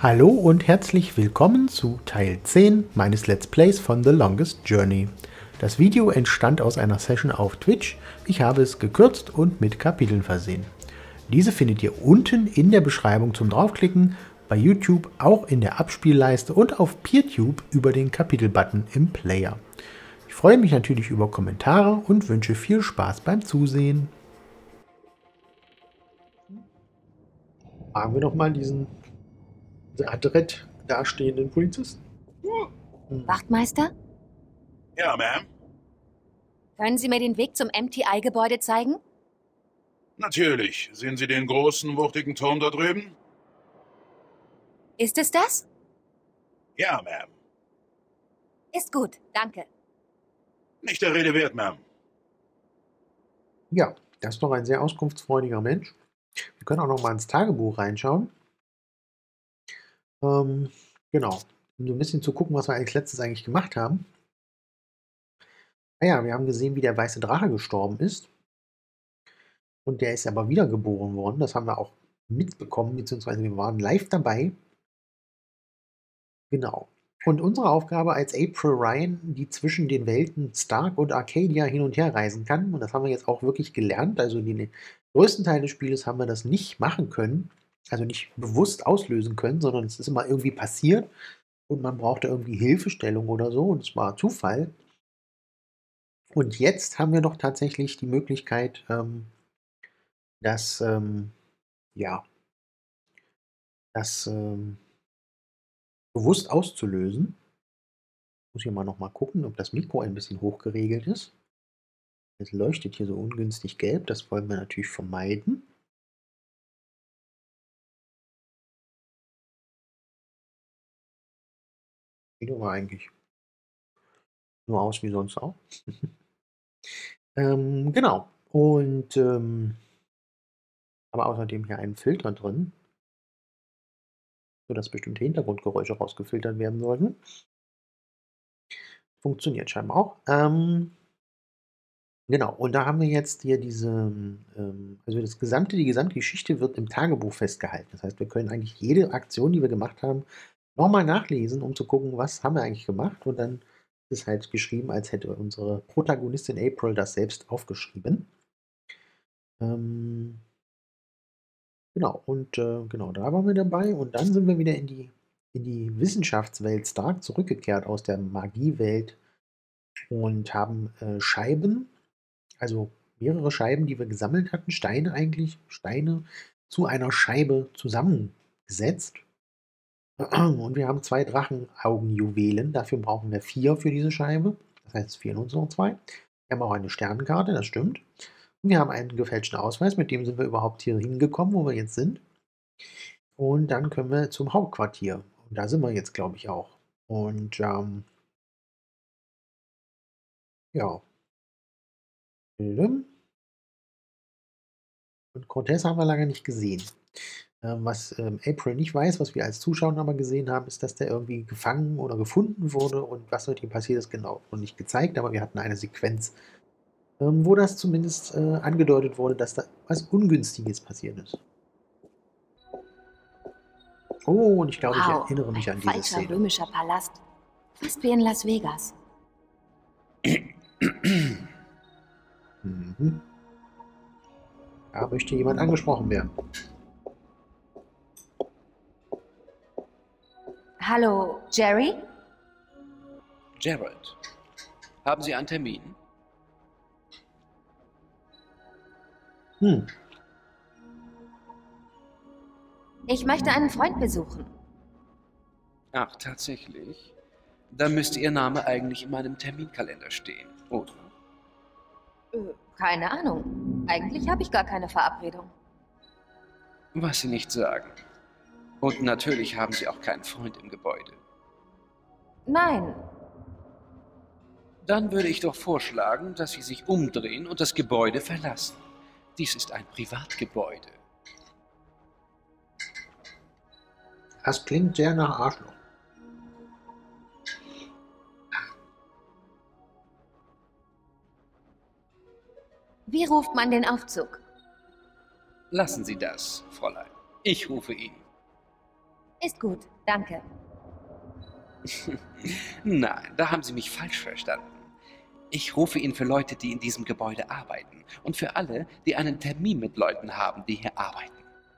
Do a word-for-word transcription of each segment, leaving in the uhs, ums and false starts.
Hallo und herzlich willkommen zu Teil zehn meines Let's Plays von The Longest Journey. Das Video entstand aus einer Session auf Twitch. Ich habe es gekürzt und mit Kapiteln versehen. Diese findet ihr unten in der Beschreibung zum Draufklicken, bei YouTube auch in der Abspielleiste und auf PeerTube über den Kapitelbutton im Player. Ich freue mich natürlich über Kommentare und wünsche viel Spaß beim Zusehen. Fragen wir doch mal diesen adrett dastehenden Polizisten. Wachtmeister? Ja, Ma'am. Können Sie mir den Weg zum M T I-Gebäude zeigen? Natürlich. Sehen Sie den großen, wuchtigen Turm da drüben? Ist es das? Ja, Ma'am. Ist gut, danke. Nicht der Rede wert, Ma'am. Ja, das ist doch ein sehr auskunftsfreudiger Mensch. Wir können auch noch mal ins Tagebuch reinschauen. Ähm, genau, um so ein bisschen zu gucken, was wir eigentlich letztes eigentlich gemacht haben. Naja, wir haben gesehen, wie der weiße Drache gestorben ist. Und der ist aber wiedergeboren worden. Das haben wir auch mitbekommen, beziehungsweise wir waren live dabei. Genau. Und unsere Aufgabe als April Ryan, die zwischen den Welten Stark und Arcadia hin und her reisen kann, und das haben wir jetzt auch wirklich gelernt, also den größten Teil des Spieles haben wir das nicht machen können, also nicht bewusst auslösen können, sondern es ist immer irgendwie passiert und man brauchte irgendwie Hilfestellung oder so und es war Zufall. Und jetzt haben wir doch tatsächlich die Möglichkeit, ähm, das, ähm, ja, das ähm, bewusst auszulösen. Ich muss hier mal noch mal gucken, ob das Mikro ein bisschen hoch geregelt ist. Es leuchtet hier so ungünstig gelb, das wollen wir natürlich vermeiden. Sieht aber eigentlich nur aus wie sonst auch. ähm, genau. Und ähm, aber außerdem hier einen Filter drin, sodass bestimmte Hintergrundgeräusche rausgefiltert werden sollten. Funktioniert scheinbar auch. Ähm, genau, und da haben wir jetzt hier diese, ähm, also das gesamte, die gesamte Geschichte wird im Tagebuch festgehalten. Das heißt, wir können eigentlich jede Aktion, die wir gemacht haben, nochmal nachlesen, um zu gucken, was haben wir eigentlich gemacht. Und dann ist halt geschrieben, als hätte unsere Protagonistin April das selbst aufgeschrieben. Ähm, genau, und äh, genau, da waren wir dabei. Und dann sind wir wieder in die, in die Wissenschaftswelt Stark zurückgekehrt aus der Magiewelt und haben äh, Scheiben, also mehrere Scheiben, die wir gesammelt hatten, Steine eigentlich, Steine zu einer Scheibe zusammengesetzt. Und wir haben zwei Drachenaugenjuwelen. Dafür brauchen wir vier für diese Scheibe. Das heißt, es fehlen uns noch zwei. Wir haben auch eine Sternenkarte, das stimmt. Und wir haben einen gefälschten Ausweis, mit dem sind wir überhaupt hier hingekommen, wo wir jetzt sind. Und dann können wir zum Hauptquartier. Und da sind wir jetzt, glaube ich, auch. Und ähm, ja. Und Cortez haben wir lange nicht gesehen. Ähm, was ähm, April nicht weiß, was wir als Zuschauer aber gesehen haben, ist, dass der irgendwie gefangen oder gefunden wurde und was mit ihm passiert ist, genau, noch nicht gezeigt, aber wir hatten eine Sequenz, ähm, wo das zumindest äh, angedeutet wurde, dass da was Ungünstiges passiert ist. Oh, und ich glaube, ich Wow, erinnere mich ein an diese falscher Szene. römischer Palast. Fast wie in Las Vegas. Mhm. Da möchte jemand angesprochen werden. Hallo, Jerry? Gerald, haben Sie einen Termin? Hm. Ich möchte einen Freund besuchen. Ach, tatsächlich? Dann müsste Ihr Name eigentlich in meinem Terminkalender stehen, oder? Äh, keine Ahnung. Eigentlich habe ich gar keine Verabredung. Was Sie nicht sagen. Und natürlich haben Sie auch keinen Freund im Gebäude. Nein. Dann würde ich doch vorschlagen, dass Sie sich umdrehen und das Gebäude verlassen. Dies ist ein Privatgebäude. Das klingt sehr nach Arschloch. Wie ruft man den Aufzug? Lassen Sie das, Fräulein. Ich rufe ihn. Ist gut, danke. Nein, da haben Sie mich falsch verstanden. Ich rufe ihn für Leute, die in diesem Gebäude arbeiten und für alle, die einen Termin mit Leuten haben, die hier arbeiten.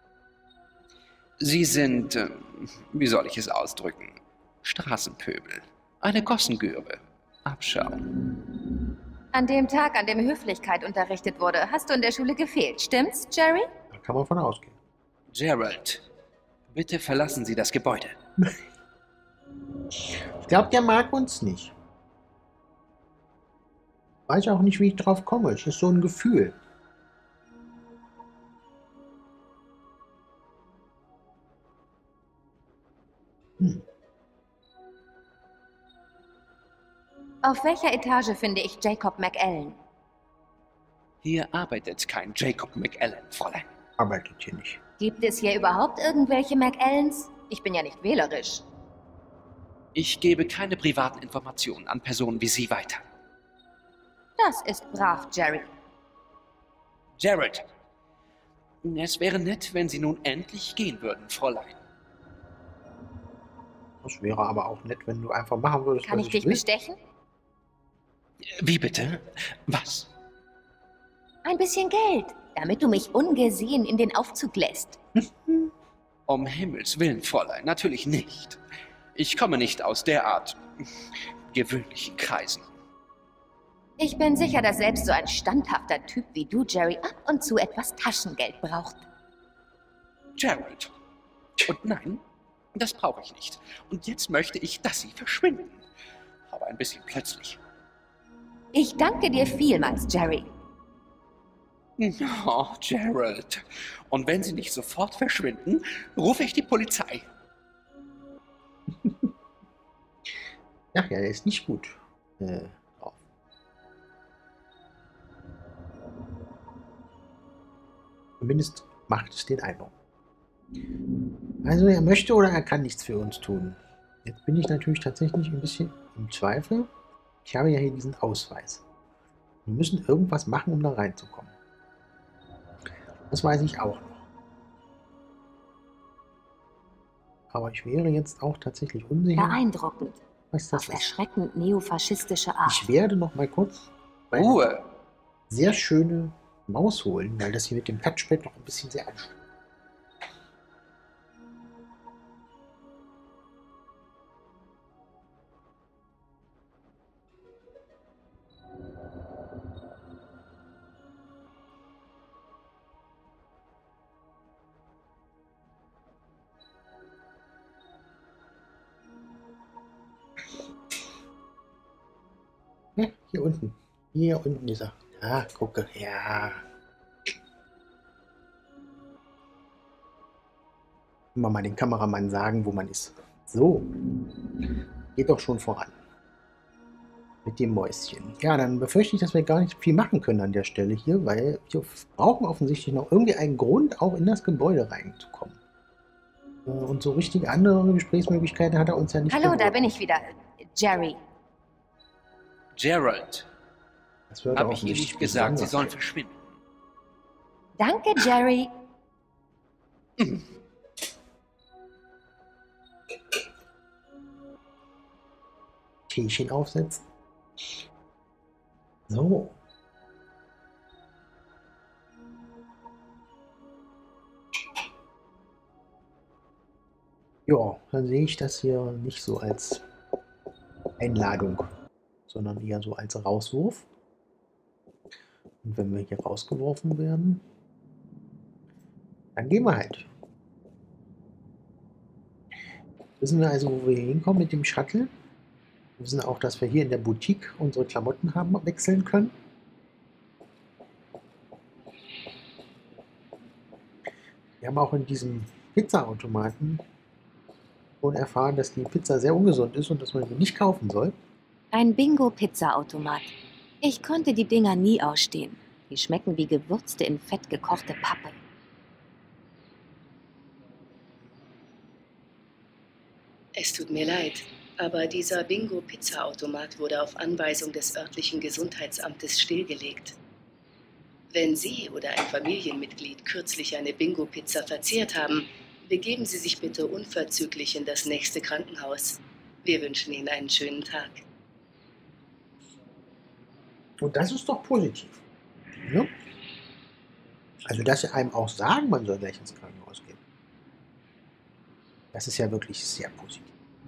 Sie sind, äh, wie soll ich es ausdrücken, Straßenpöbel, eine Gossengöre, Abschau. An dem Tag, an dem Höflichkeit unterrichtet wurde, hast du in der Schule gefehlt, stimmt's, Jerry? Da kann man von ausgehen. Gerald, bitte verlassen Sie das Gebäude. Ich glaube, der mag uns nicht. Weiß auch nicht, wie ich drauf komme. Es ist so ein Gefühl. Hm. Auf welcher Etage finde ich Jacob McAllen? Hier arbeitet kein Jacob McAllen, Fräulein. Arbeitet hier nicht. Gibt es hier überhaupt irgendwelche McAllens? Ich bin ja nicht wählerisch. Ich gebe keine privaten Informationen an Personen wie Sie weiter. Das ist brav, Jerry. Gerald, es wäre nett, wenn Sie nun endlich gehen würden, Fräulein. Das wäre aber auch nett, wenn du einfach machen würdest, Kann was ich dich will. bestechen? Wie bitte? Was? Ein bisschen Geld, damit du mich ungesehen in den Aufzug lässt. Um Himmels Willen, Fräulein, natürlich nicht. Ich komme nicht aus der Art gewöhnlichen Kreisen. Ich bin sicher, dass selbst so ein standhafter Typ wie du, Jerry, ab und zu etwas Taschengeld braucht. Gerald. Und nein, das brauche ich nicht. Und jetzt möchte ich, dass Sie verschwinden. Aber ein bisschen plötzlich. Ich danke dir vielmals, Jerry. Oh, Gerald. Und wenn Sie nicht sofort verschwinden, rufe ich die Polizei. Ja, ja, der ist nicht gut äh, drauf. Zumindest macht es den Eindruck. Also er möchte oder er kann nichts für uns tun. Jetzt bin ich natürlich tatsächlich ein bisschen im Zweifel. Ich habe ja hier diesen Ausweis. Wir müssen irgendwas machen, um da reinzukommen. Das weiß ich auch noch. Aber ich wäre jetzt auch tatsächlich unsicher, Beeindruckend. was das Auf ist. erschreckend neofaschistische Art. Ich werde noch mal kurz meine Ruhe. sehr schöne Maus holen, weil das hier mit dem Touchpad noch ein bisschen sehr anstrengend ist. Ja, hier unten. Hier unten ist er. Ja, gucke. Ja. Immer mal den Kameramann sagen, wo man ist. So. Geht doch schon voran. Mit dem Mäuschen. Ja, dann befürchte ich, dass wir gar nicht viel machen können an der Stelle hier, weil wir brauchen offensichtlich noch irgendwie einen Grund, auch in das Gebäude reinzukommen. Äh, Und so richtig andere Gesprächsmöglichkeiten hat er uns ja nicht Hallo, da geboten. bin ich wieder. Jerry. Gerald, Das würde habe auch ich Ihnen nicht nicht gesagt, Sie besonders sollen sein. verschwinden. Danke, Jerry. Teechen aufsetzen. So. Ja, dann sehe ich das hier nicht so als Einladung, sondern eher so als Rauswurf. Und wenn wir hier rausgeworfen werden, dann gehen wir halt. Wissen wir also, wo wir hier hinkommen mit dem Shuttle? Wir wissen auch, dass wir hier in der Boutique unsere Klamotten haben wechseln können. Wir haben auch in diesem Pizzaautomaten schon erfahren, dass die Pizza sehr ungesund ist und dass man sie nicht kaufen soll. Ein Bingo-Pizza-Automat. Ich konnte die Dinger nie ausstehen. Die schmecken wie gewürzte, in Fett gekochte Pappe. Es tut mir leid, aber dieser Bingo-Pizza-Automat wurde auf Anweisung des örtlichen Gesundheitsamtes stillgelegt. Wenn Sie oder ein Familienmitglied kürzlich eine Bingo-Pizza verzehrt haben, Begeben Sie sich bitte unverzüglich in das nächste Krankenhaus. Wir wünschen Ihnen einen schönen Tag. Und das ist doch positiv. Ne? Also, dass sie einem auch sagen, man soll gleich ins Krankenhaus gehen. Das ist ja wirklich sehr positiv.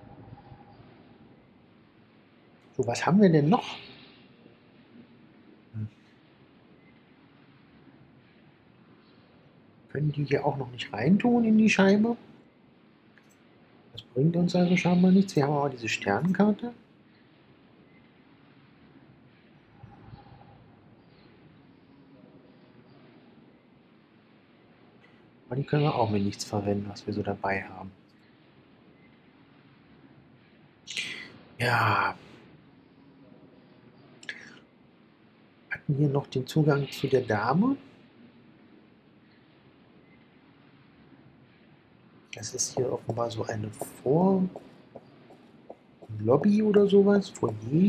So, was haben wir denn noch? Hm. Können die hier auch noch nicht reintun in die Scheibe? Das bringt uns also scheinbar nichts. Wir haben aber diese Sternenkarte. Aber die können wir auch mit nichts verwenden, was wir so dabei haben. Ja. Hatten hier noch den Zugang zu der Dame. Das ist hier offenbar so eine Vor... Lobby oder sowas. Foyer.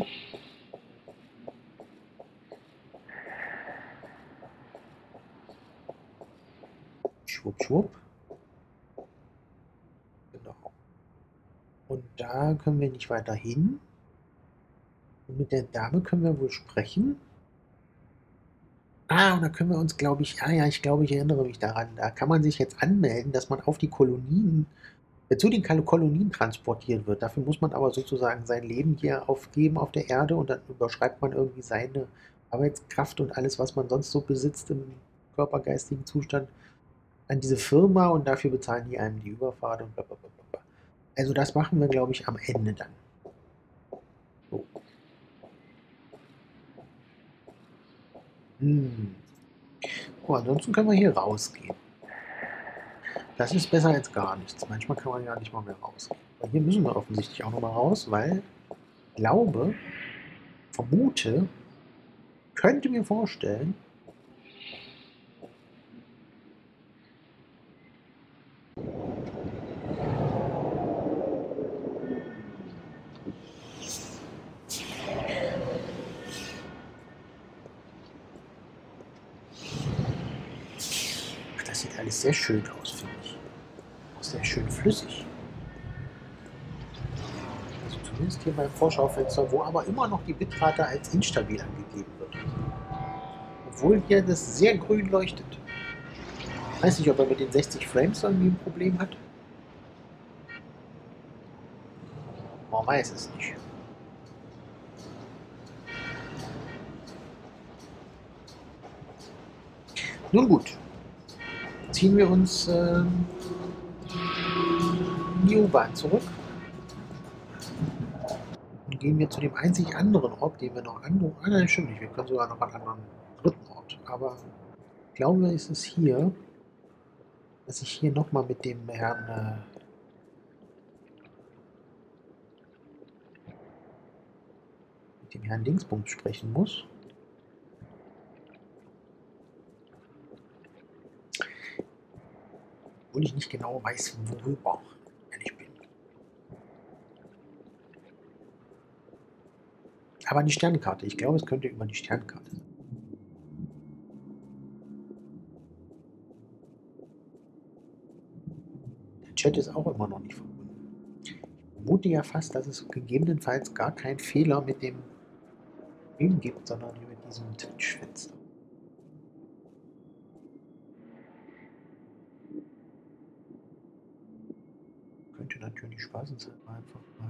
Schwupp, schwupp. Genau. Und da können wir nicht weiter hin. Und mit der Dame können wir wohl sprechen. Ah, und da können wir uns, glaube ich, ah ja, ich glaube, ich erinnere mich daran, da kann man sich jetzt anmelden, dass man auf die Kolonien, äh, zu den Kol- Kolonien transportiert wird. Dafür muss man aber sozusagen sein Leben hier aufgeben auf der Erde und dann überschreibt man irgendwie seine Arbeitskraft und alles, was man sonst so besitzt im körpergeistigen Zustand, an diese Firma und dafür bezahlen die einem die Überfahrt und blablabla. Also das machen wir, glaube ich, am Ende dann. So. Hm. Oh, ansonsten können wir hier rausgehen. Das ist besser als gar nichts. Manchmal kann man ja nicht mal mehr rausgehen. Aber hier müssen wir offensichtlich auch nochmal raus, weil ich glaube, vermute, könnte mir vorstellen, ach, das sieht alles sehr schön aus, finde ich. Auch sehr schön flüssig. Also zumindest hier beim Vorschaufenster, wo aber immer noch die Bitrate als instabil angegeben wird. Obwohl hier das sehr grün leuchtet. Ich weiß nicht, ob er mit den sechzig Frames irgendwie ein Problem hat. Man weiß es nicht. Nun gut. Ziehen wir uns äh, in die U-Bahn zurück. Und gehen wir zu dem einzig anderen Ort, den wir noch an... Ah, nein, stimmt nicht. Wir können sogar noch an einen anderen dritten Ort. Aber ich glaube, es ist hier, dass ich hier nochmal mit dem Herrn... Äh, mit dem Herrn Dingsbums sprechen muss. Obwohl ich nicht genau weiß, worüber, ehrlich bin. Aber die Sternkarte. Ich glaube, es könnte über die Sternkarte sein. Der Chat ist auch immer noch nicht verbunden. Ich vermute ja fast, dass es gegebenenfalls gar keinen Fehler mit dem Stream gibt, sondern mit diesem Twitch-Fenster. Könnte natürlich spaßenshalber einfach mal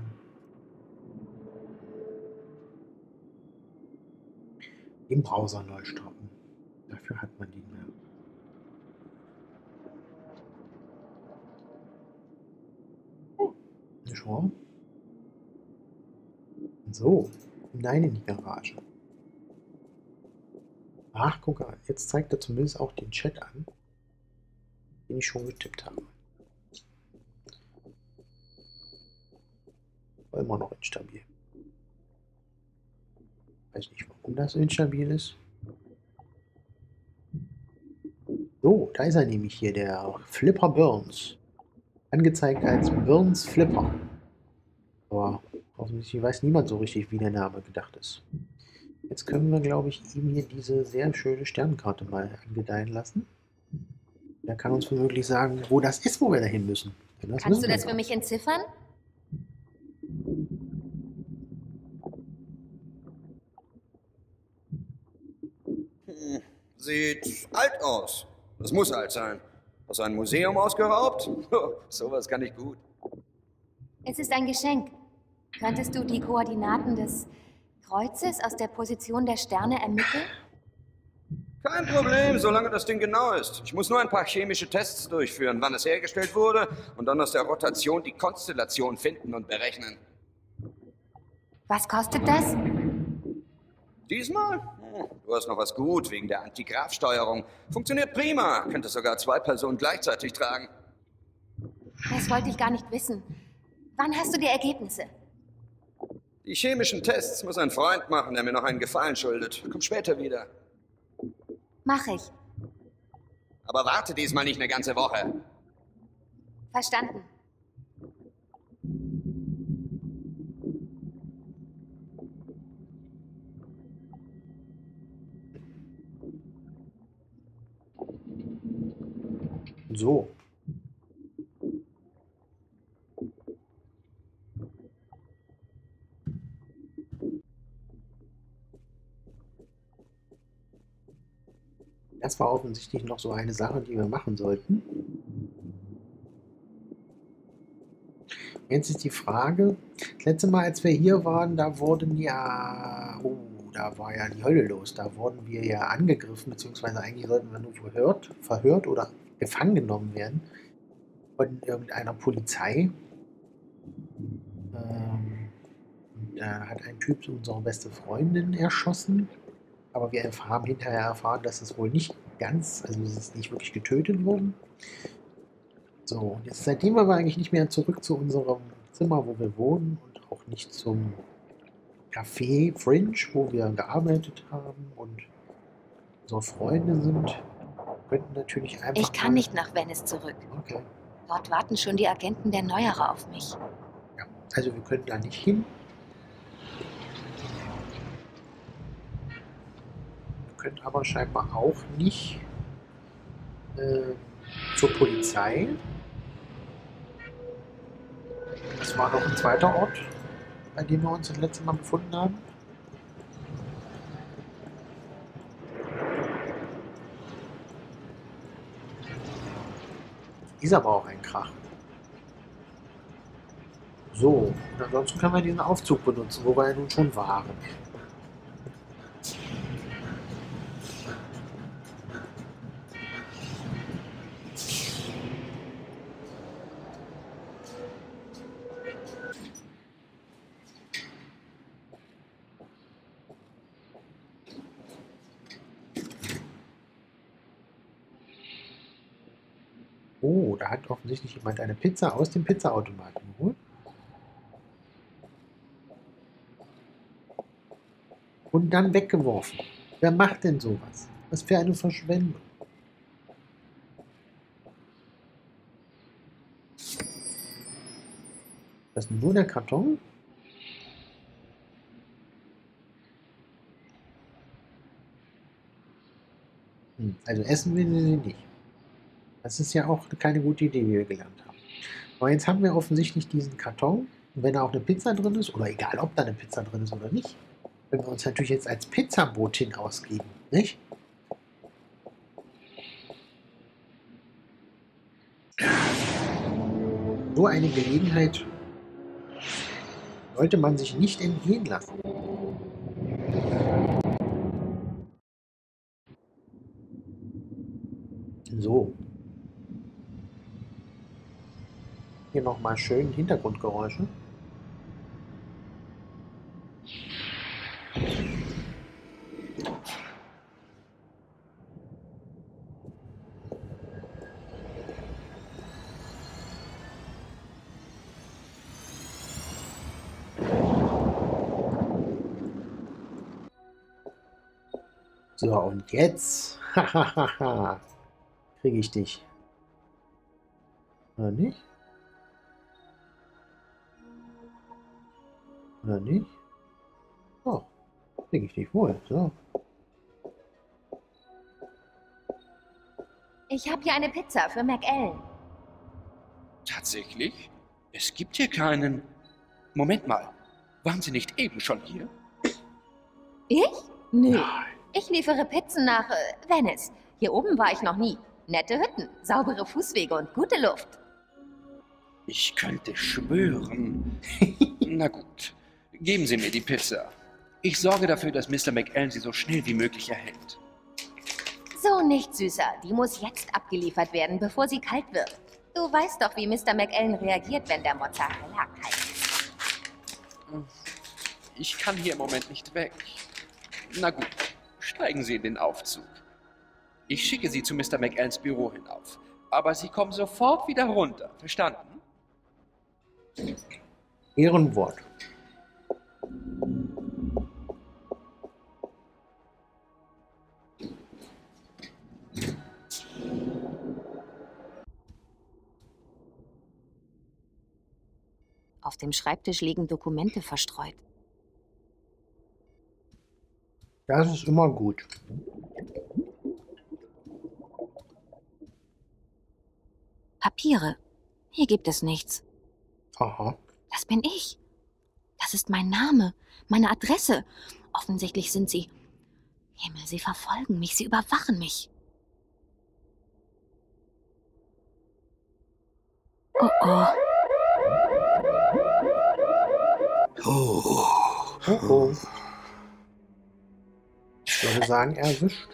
im Browser neu starten. Dafür hat man den mehr. Nicht wahr? So, hinein in die Garage. Ach, guck mal, jetzt zeigt er zumindest auch den Chat an, den ich schon getippt habe. War immer noch instabil. Weiß nicht, warum das instabil ist. So, da ist er nämlich hier, der Flipper Burns. Angezeigt als Burns Flipper. Aber offensichtlich weiß niemand so richtig, wie der Name gedacht ist. Jetzt können wir, glaube ich, ihm hier diese sehr schöne Sternkarte mal angedeihen lassen. Der kann uns womöglich sagen, wo das ist, wo wir dahin müssen. Denn das Kannst du wissen wir das für noch. mich entziffern? Hm, sieht alt aus. Das muss alt sein. Aus einem Museum ausgeraubt? Sowas kann ich gut. Es ist ein Geschenk. Könntest du die Koordinaten des Kreuzes aus der Position der Sterne ermitteln? Kein Problem, solange das Ding genau ist. Ich muss nur ein paar chemische Tests durchführen, wann es hergestellt wurde, und dann aus der Rotation die Konstellation finden und berechnen. Was kostet das? Diesmal? Hm, du hast noch was gut wegen der Antigrafsteuerung. Funktioniert prima. Könnte sogar zwei Personen gleichzeitig tragen. Das wollte ich gar nicht wissen. Wann hast du die Ergebnisse? Die chemischen Tests muss ein Freund machen, der mir noch einen Gefallen schuldet. Komm später wieder. Mach ich. Aber warte diesmal nicht eine ganze Woche. Verstanden. So. Das war offensichtlich noch so eine Sache, die wir machen sollten. Jetzt ist die Frage, das letzte Mal, als wir hier waren, da wurden ja, oh, da war ja die Hölle los. Da wurden wir ja angegriffen, beziehungsweise eigentlich sollten wir nur verhört, verhört oder gefangen genommen werden von irgendeiner Polizei. Ähm, da hat ein Typ unsere beste Freundin erschossen. Aber wir haben hinterher erfahren, dass es wohl nicht ganz, also es ist nicht wirklich getötet worden. So, und jetzt seitdem waren wir eigentlich nicht mehr zurück zu unserem Zimmer, wo wir wohnen, und auch nicht zum Café Fringe, wo wir gearbeitet haben und unsere Freunde sind. Wir könnten natürlich einfach. Ich kann nicht nach Venice zurück. Okay. Dort warten schon die Agenten der Neuerer auf mich. Ja, also wir können da nicht hin. Wir können aber scheinbar auch nicht äh, zur Polizei. Das war noch ein zweiter Ort, bei dem wir uns das letzte Mal befunden haben. Ist aber auch ein Krach. So, und ansonsten können wir diesen Aufzug benutzen, wo wir ja nun schon waren. Oh, da hat offensichtlich jemand eine Pizza aus dem Pizzaautomaten geholt. Und dann weggeworfen. Wer macht denn sowas? Was für eine Verschwendung. Das ist nur der Karton? Hm, also essen will sie nicht. Das ist ja auch keine gute Idee, wie wir gelernt haben. Aber jetzt haben wir offensichtlich diesen Karton. Und wenn da auch eine Pizza drin ist, oder egal, ob da eine Pizza drin ist oder nicht, können wir uns natürlich jetzt als Pizzabotin ausgeben, nicht? So eine Gelegenheit sollte man sich nicht entgehen lassen. So. Hier nochmal schön Hintergrundgeräusche. So, und jetzt, hahaha, kriege ich dich. Oder nicht? Oder nicht? Oh, kriege ich dich wohl. So. Ich habe hier eine Pizza für McEllen. Tatsächlich? Es gibt hier keinen... Moment mal, waren Sie nicht eben schon hier? Ich? Nö. Ich liefere Pizzen nach äh, Venice. Hier oben war ich noch nie. Nette Hütten, saubere Fußwege und gute Luft. Ich könnte schwören. Na gut, geben Sie mir die Pizza. Ich sorge dafür, dass Mister McEllen sie so schnell wie möglich erhält. So nicht, Süßer. Die muss jetzt abgeliefert werden, bevor sie kalt wird. Du weißt doch, wie Mister McEllen reagiert, wenn der Mozzarella kalt ist. Ich kann hier im Moment nicht weg. Na gut, steigen Sie in den Aufzug. Ich schicke Sie zu Mister McEllens Büro hinauf. Aber Sie kommen sofort wieder runter. Verstanden? Ehrenwort. Auf dem Schreibtisch liegen Dokumente verstreut. Das ist immer gut. Papiere. Hier gibt es nichts. Aha. Das bin ich. Das ist mein Name, meine Adresse. Offensichtlich sind sie... Himmel, sie verfolgen mich, sie überwachen mich. Oh oh. Oh. Oh oh. Ich würde sagen, erwischt.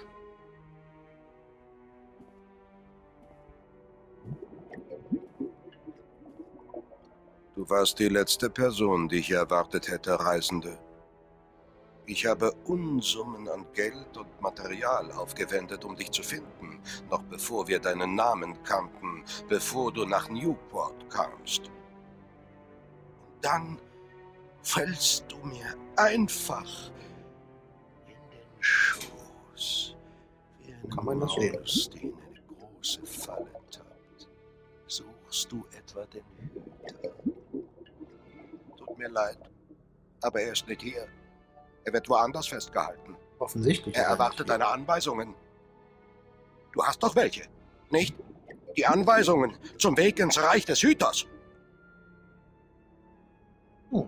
Du warst die letzte Person, die ich erwartet hätte, Reisende. Ich habe Unsummen an Geld und Material aufgewendet, um dich zu finden, noch bevor wir deinen Namen kannten, bevor du nach Newport kamst. Und dann fällst du mir einfach in den Schoß, wie eine Kann man das sehen? Maus, die in eine große Falle tappt. Suchst du etwa den Hüter? Tut mir leid, aber er ist nicht hier. Er wird woanders festgehalten. Offensichtlich. Er aber erwartet nicht. deine Anweisungen. Du hast doch welche, nicht? Die Anweisungen zum Weg ins Reich des Hüters. Hm.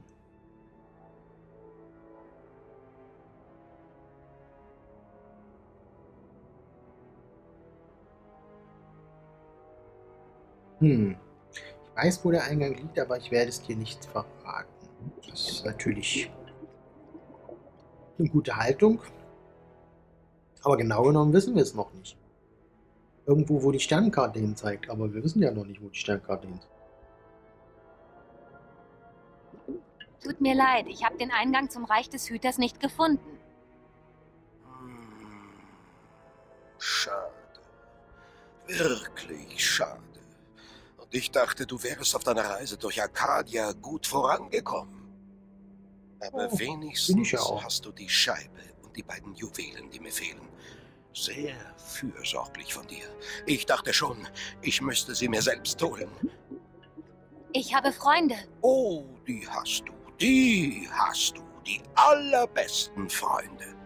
Hm. Ich weiß, wo der Eingang liegt, aber ich werde es dir nicht verraten. Das ist natürlich eine gute Haltung. Aber genau genommen wissen wir es noch nicht. Irgendwo, wo die Sternkarte hin zeigt, aber wir wissen ja noch nicht, wo die Sternkarte hin zeigt. Tut mir leid, ich habe den Eingang zum Reich des Hüters nicht gefunden. Hm. Schade. Wirklich schade. Und ich dachte, du wärst auf deiner Reise durch Arcadia gut vorangekommen. Aber Oh, wenigstens bin ich ja auch. hast du die Scheibe und die beiden Juwelen, die mir fehlen. Sehr fürsorglich von dir. Ich dachte schon, ich müsste sie mir selbst holen. Ich habe Freunde. Oh, die hast du. Die hast du. Die allerbesten Freunde.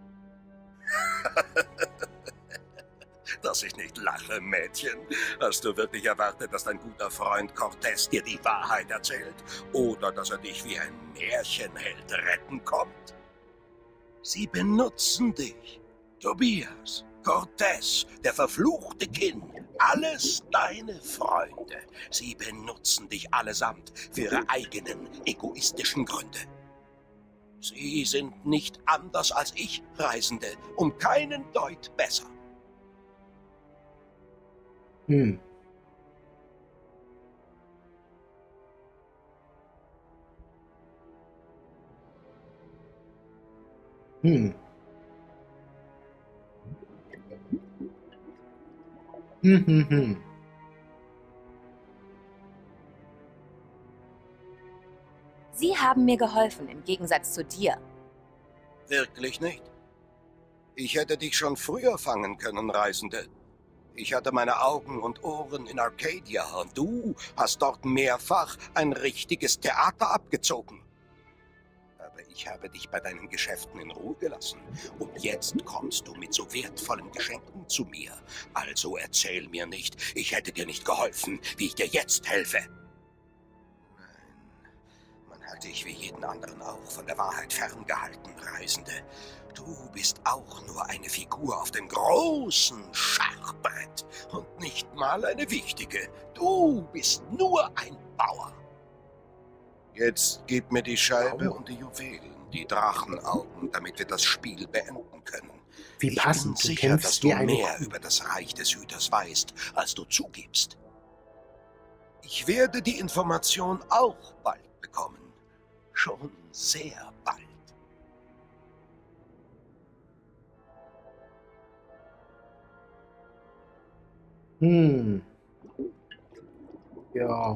Dass ich nicht lache, Mädchen. Hast du wirklich erwartet, dass dein guter Freund Cortez dir die Wahrheit erzählt? Oder dass er dich wie ein Märchenheld retten kommt? Sie benutzen dich. Tobias, Cortez, der verfluchte Kind, alles deine Freunde. Sie benutzen dich allesamt für ihre eigenen egoistischen Gründe. Sie sind nicht anders als ich, Reisende, um keinen Deut besser. Hm. Hm. Hm, hm, hm. Sie haben mir geholfen, im Gegensatz zu dir. Wirklich nicht? Ich hätte dich schon früher fangen können, Reisende. Ich hatte meine Augen und Ohren in Arcadia und du hast dort mehrfach ein richtiges Theater abgezogen. Aber Aber ich habe dich bei deinen Geschäften in Ruhe gelassen. Und jetzt kommst du mit so wertvollen Geschenken zu mir. Also erzähl mir nicht, ich hätte dir nicht geholfen, wie ich dir jetzt helfe. Nein, man hat dich wie jeden anderen auch von der Wahrheit ferngehalten, Reisende. Du bist auch nur eine Figur auf dem großen Schachbrett und nicht mal eine wichtige. Du bist nur ein Bauer. Jetzt gib mir die Scheibe und die Juwelen, die Drachenaugen, damit wir das Spiel beenden können. Wie passend, ich bin du sicher, kämpfst dass du wie eine mehr Kuh. über das Reich des Hüters weißt, als du zugibst. Ich werde die Information auch bald bekommen. Schon sehr bald. Hm. Ja.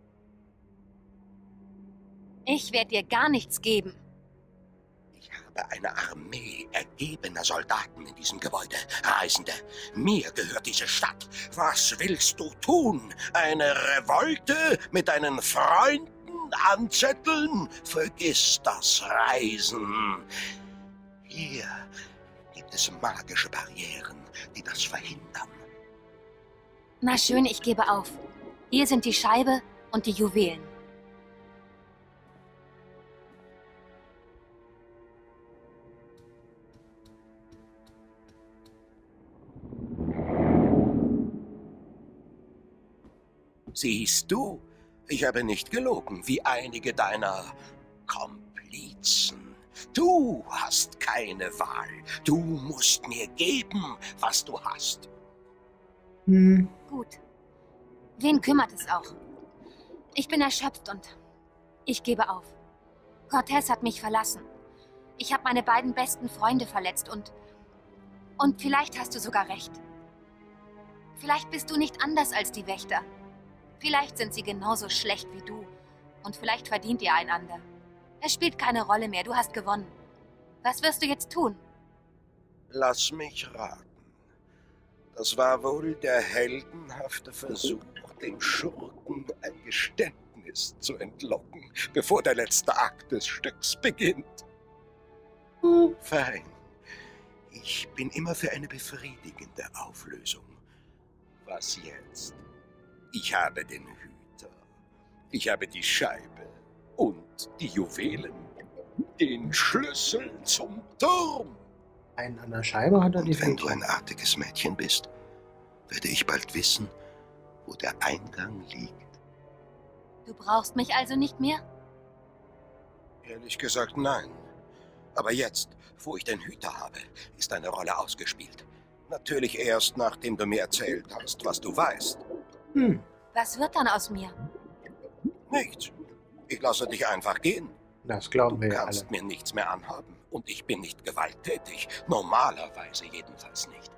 Ich werde dir gar nichts geben. Ich habe eine Armee ergebener Soldaten in diesem Gebäude. Reisende, mir gehört diese Stadt. Was willst du tun? Eine Revolte mit deinen Freunden anzetteln? Vergiss das Reisen. Hier gibt es magische Barrieren, die das verhindern. Na schön, ich gebe auf. Hier sind die Scheibe und die Juwelen. Siehst du, ich habe nicht gelogen, wie einige deiner Komplizen. Du hast keine Wahl. Du musst mir geben, was du hast. Hm. Gut. Wen kümmert es auch? Ich bin erschöpft und ich gebe auf. Cortez hat mich verlassen. Ich habe meine beiden besten Freunde verletzt und... Und vielleicht hast du sogar recht. Vielleicht bist du nicht anders als die Wächter. Vielleicht sind sie genauso schlecht wie du. Und vielleicht verdient ihr einander. Es spielt keine Rolle mehr, du hast gewonnen. Was wirst du jetzt tun? Lass mich raten. Das war wohl der heldenhafte Versuch, dem Schurken ein Geständnis zu entlocken, bevor der letzte Akt des Stücks beginnt. Hm. Fein. Ich bin immer für eine befriedigende Auflösung. Was jetzt? Ich habe den Hüter. Ich habe die Scheibe und die Juwelen. Den Schlüssel zum Turm. Einen an der Scheibe hat er die Und wenn du Fähigkeit. ein artiges Mädchen bist, werde ich bald wissen, wo der Eingang liegt. Du brauchst mich also nicht mehr? Ehrlich gesagt, nein. Aber jetzt, wo ich den Hüter habe, ist deine Rolle ausgespielt. Natürlich erst, nachdem du mir erzählt hast, was du weißt. Hm. Was wird dann aus mir? Nichts. Ich lasse dich einfach gehen. Das glauben Du wir ja alle. kannst mir nichts mehr anhaben. Und ich bin nicht gewalttätig. Normalerweise jedenfalls nicht.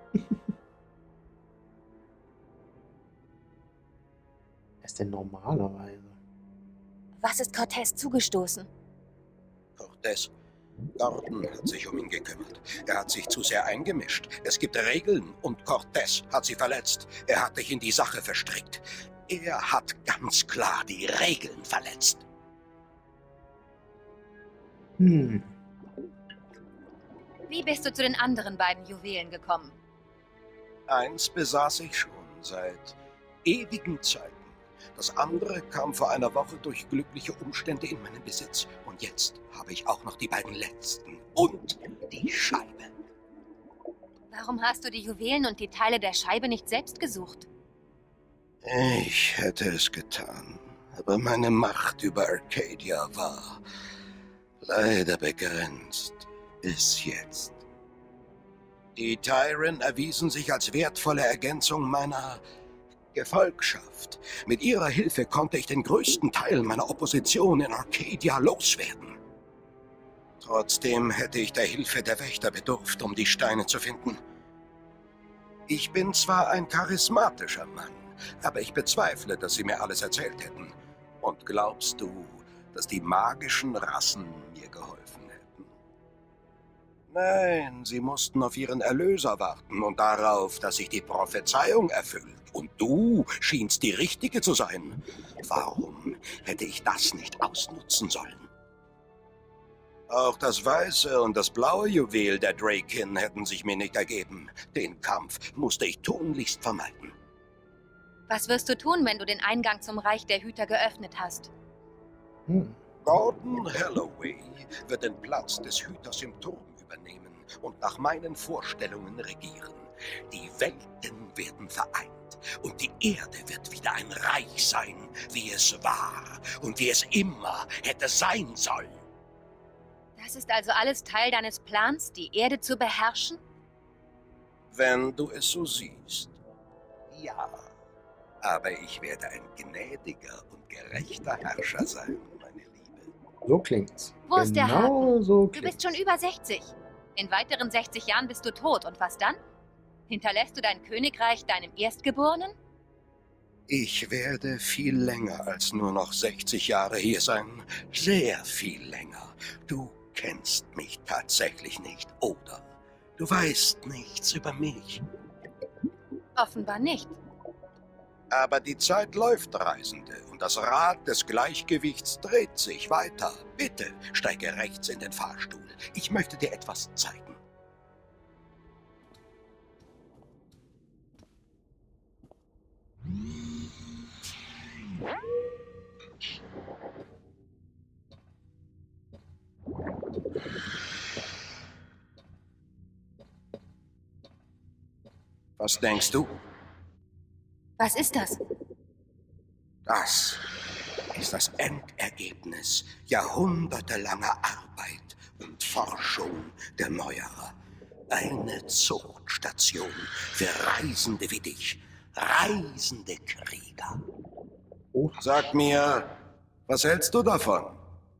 Was ist denn normalerweise? Was ist Cortez zugestoßen? Cortez. Gordon hat sich um ihn gekümmert. Er hat sich zu sehr eingemischt. Es gibt Regeln und Cortez hat sie verletzt. Er hat dich in die Sache verstrickt. Er hat ganz klar die Regeln verletzt. Hm. Wie bist du zu den anderen beiden Juwelen gekommen? Eins besaß ich schon seit ewigen Zeiten. Das andere kam vor einer Woche durch glückliche Umstände in meinen Besitz. Und jetzt habe ich auch noch die beiden letzten. Und die Scheibe. Warum hast du die Juwelen und die Teile der Scheibe nicht selbst gesucht? Ich hätte es getan. Aber meine Macht über Arcadia war leider begrenzt. Bis jetzt. Die Tyren erwiesen sich als wertvolle Ergänzung meiner Gefolgschaft. Mit ihrer Hilfe konnte ich den größten Teil meiner Opposition in Arcadia loswerden. Trotzdem hätte ich der Hilfe der Wächter bedurft, um die Steine zu finden. Ich bin zwar ein charismatischer Mann, aber ich bezweifle, dass sie mir alles erzählt hätten. Und glaubst du, dass die magischen Rassen mir geholfen hätten? Nein, sie mussten auf ihren Erlöser warten und darauf, dass sich die Prophezeiung erfüllt. Und du schienst die Richtige zu sein. Warum hätte ich das nicht ausnutzen sollen? Auch das weiße und das blaue Juwel der Draken hätten sich mir nicht ergeben. Den Kampf musste ich tunlichst vermeiden. Was wirst du tun, wenn du den Eingang zum Reich der Hüter geöffnet hast? Hm. Gordon Holloway wird den Platz des Hüters im Turm übernehmen und nach meinen Vorstellungen regieren. Die Welten werden vereint und die Erde wird wieder ein Reich sein, wie es war und wie es immer hätte sein sollen. Das ist also alles Teil deines Plans, die Erde zu beherrschen? Wenn du es so siehst, ja. Aber ich werde ein gnädiger und gerechter Herrscher sein, meine Liebe. So klingt's. Wo ist der Genau Haken? so Du klingt's. bist schon über sechzig. In weiteren sechzig Jahren bist du tot. Und was dann? Hinterlässt du dein Königreich deinem Erstgeborenen? Ich werde viel länger als nur noch sechzig Jahre hier sein. Sehr viel länger. Du kennst mich tatsächlich nicht, oder? Du weißt nichts über mich. Offenbar nicht. Aber die Zeit läuft, Reisende, und das Rad des Gleichgewichts dreht sich weiter. Bitte steige rechts in den Fahrstuhl. Ich möchte dir etwas zeigen. Was denkst du? Was ist das? Das ist das Endergebnis jahrhundertelanger Arbeit und Forschung der Neuerer. Eine Zuchtstation für Reisende wie dich. Reisende Krieger. Oh. Sag mir, was hältst du davon?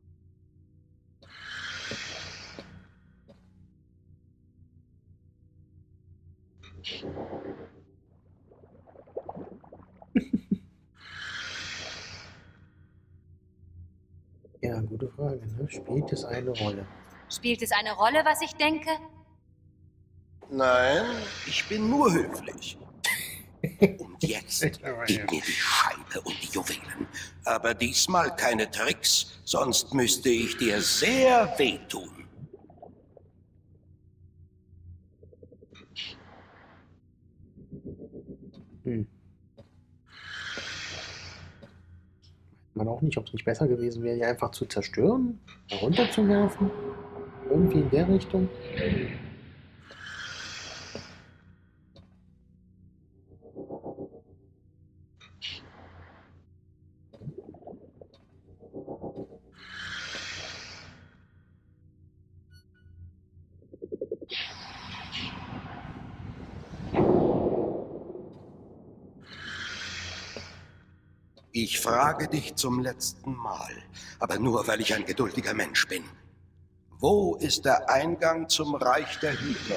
Ja, gute Frage. Ne? Spielt es eine Rolle? Spielt es eine Rolle, was ich denke? Nein, ich bin nur höflich. Und jetzt gib mir die Scheibe und die Juwelen. Aber diesmal keine Tricks, sonst müsste ich dir sehr wehtun. Hm. Man auch nicht, ob es nicht besser gewesen wäre, die einfach zu zerstören, herunterzuwerfen. Irgendwie in der Richtung. Ich frage dich zum letzten Mal, aber nur, weil ich ein geduldiger Mensch bin. Wo ist der Eingang zum Reich der Hüter?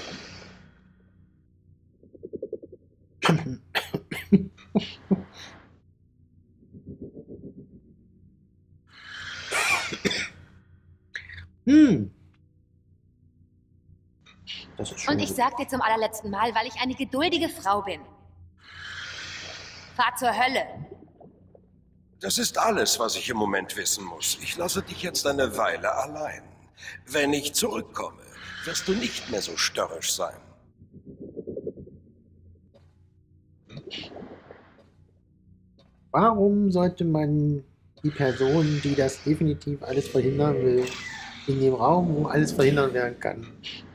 Hm. Das ist schon Und ich gut. sag dir zum allerletzten Mal, weil ich eine geduldige Frau bin. Fahr zur Hölle. Das ist alles, was ich im Moment wissen muss. Ich lasse dich jetzt eine Weile allein. Wenn ich zurückkomme, wirst du nicht mehr so störrisch sein. Warum sollte man die Person, die das definitiv alles verhindern will, in dem Raum, wo alles verhindert werden kann?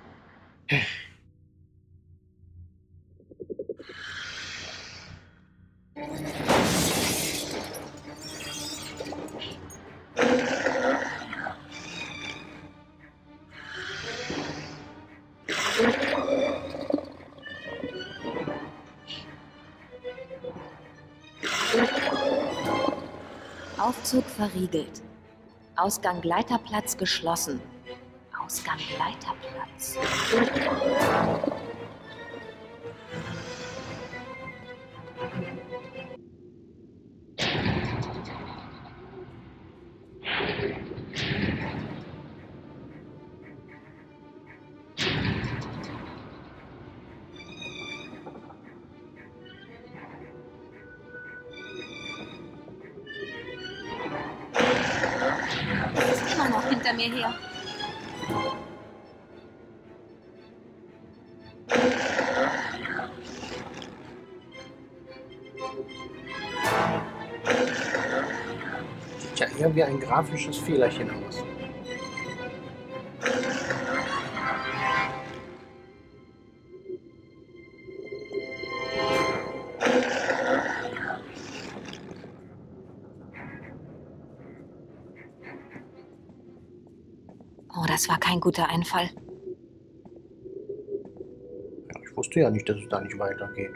Aufzug verriegelt. Ausgang Gleiterplatz geschlossen. Ausgang Gleiterplatz. Ist immer noch hinter mir her. Sieht ja eher wie ein grafisches Fehlerchen aus. Oh, das war kein guter Einfall. Ja, ich wusste ja nicht, dass es da nicht weitergeht.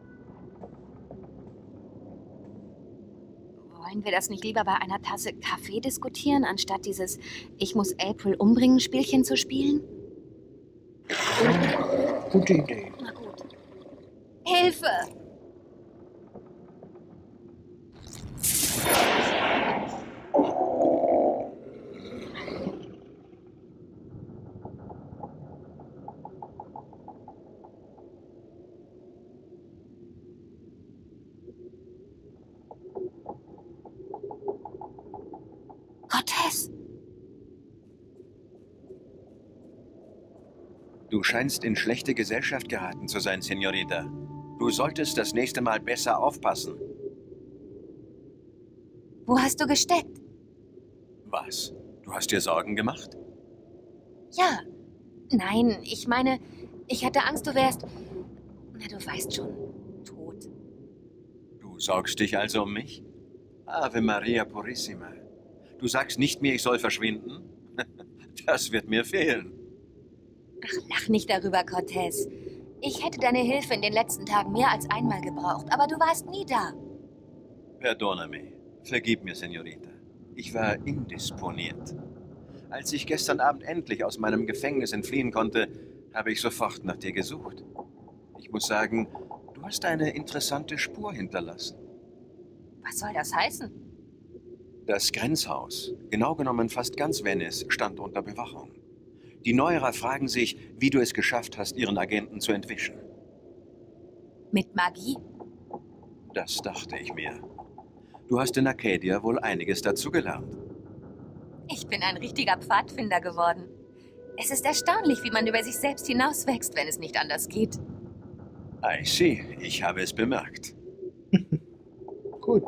Wollen wir das nicht lieber bei einer Tasse Kaffee diskutieren, anstatt dieses Ich muss April umbringen Spielchen zu spielen? Gute Idee. Na gut. Hilfe! Cortez! Du scheinst in schlechte Gesellschaft geraten zu sein, Senorita. Du solltest das nächste Mal besser aufpassen. Wo hast du gesteckt? Was? Du hast dir Sorgen gemacht? Ja. Nein, ich meine, ich hatte Angst, du wärst... Na, du weißt schon, tot. Du sorgst dich also um mich? Ave Maria Purissima. Du sagst nicht mir, ich soll verschwinden? Das wird mir fehlen. Ach, lach nicht darüber, Cortez. Ich hätte deine Hilfe in den letzten Tagen mehr als einmal gebraucht, aber du warst nie da. Perdóname. Vergib mir, Senorita. Ich war indisponiert. Als ich gestern Abend endlich aus meinem Gefängnis entfliehen konnte, habe ich sofort nach dir gesucht. Ich muss sagen, du hast eine interessante Spur hinterlassen. Was soll das heißen? Das Grenzhaus, genau genommen fast ganz Venice, stand unter Bewachung. Die Neuerer fragen sich, wie du es geschafft hast, ihren Agenten zu entwischen. Mit Magie? Das dachte ich mir. Du hast in Arcadia wohl einiges dazugelernt. Ich bin ein richtiger Pfadfinder geworden. Es ist erstaunlich, wie man über sich selbst hinauswächst, wenn es nicht anders geht. I see, ich habe es bemerkt. Gut.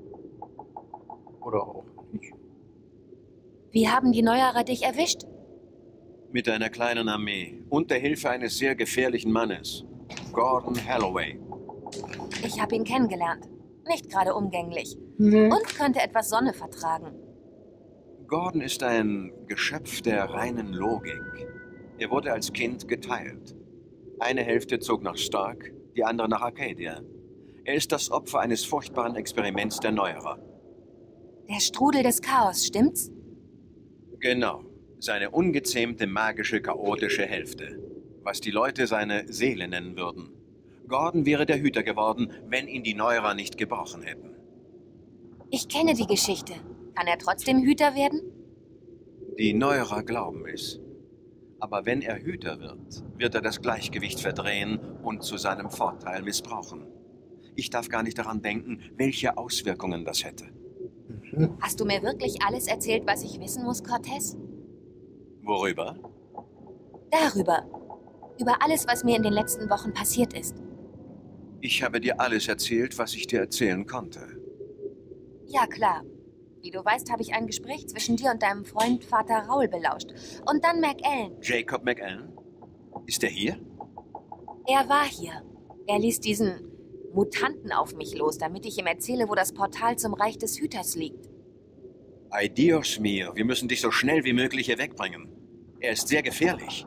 Oder auch nicht. Wie haben die Neuerer dich erwischt? Mit einer kleinen Armee und der Hilfe eines sehr gefährlichen Mannes, Gordon Holloway. Ich habe ihn kennengelernt. Nicht gerade umgänglich. Nee. Und könnte etwas Sonne vertragen. Gordon ist ein Geschöpf der reinen Logik. Er wurde als Kind geteilt. Eine Hälfte zog nach Stark, die andere nach Arcadia. Er ist das Opfer eines furchtbaren Experiments der Neuerer. Der Strudel des Chaos, stimmt's? Genau. Seine ungezähmte, magische, chaotische Hälfte. Was die Leute seine Seele nennen würden. Gordon wäre der Hüter geworden, wenn ihn die Neuerer nicht gebrochen hätten. Ich kenne die Geschichte. Kann er trotzdem Hüter werden? Die Neuerer glauben es. Aber wenn er Hüter wird, wird er das Gleichgewicht verdrehen und zu seinem Vorteil missbrauchen. Ich darf gar nicht daran denken, welche Auswirkungen das hätte. Mhm. Hast du mir wirklich alles erzählt, was ich wissen muss, Cortez? Worüber? Darüber. Über alles, was mir in den letzten Wochen passiert ist. Ich habe dir alles erzählt, was ich dir erzählen konnte. Ja, klar. Wie du weißt, habe ich ein Gespräch zwischen dir und deinem Freund Vater Raoul belauscht. Und dann McAllen. Jacob McAllen? Ist er hier? Er war hier. Er ließ diesen Mutanten auf mich los, damit ich ihm erzähle, wo das Portal zum Reich des Hüters liegt. Ay Dios mio, wir müssen dich so schnell wie möglich hier wegbringen. Er ist sehr gefährlich.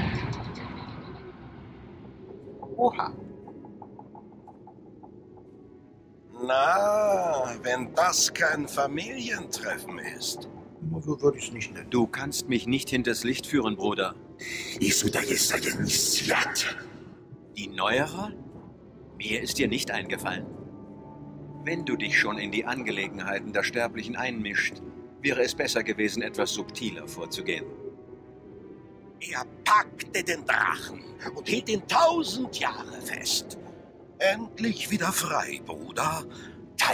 Oha. Na, wenn das kein Familientreffen ist. So würde ich es nicht nennen. Du kannst mich nicht hinters Licht führen, Bruder. Ich udaje sajenisiat. Die Neuerer? Mir ist dir nicht eingefallen. Wenn du dich schon in die Angelegenheiten der Sterblichen einmischt, wäre es besser gewesen, etwas subtiler vorzugehen. Er packte den Drachen und hielt ihn tausend Jahre fest. Endlich wieder frei, Bruder.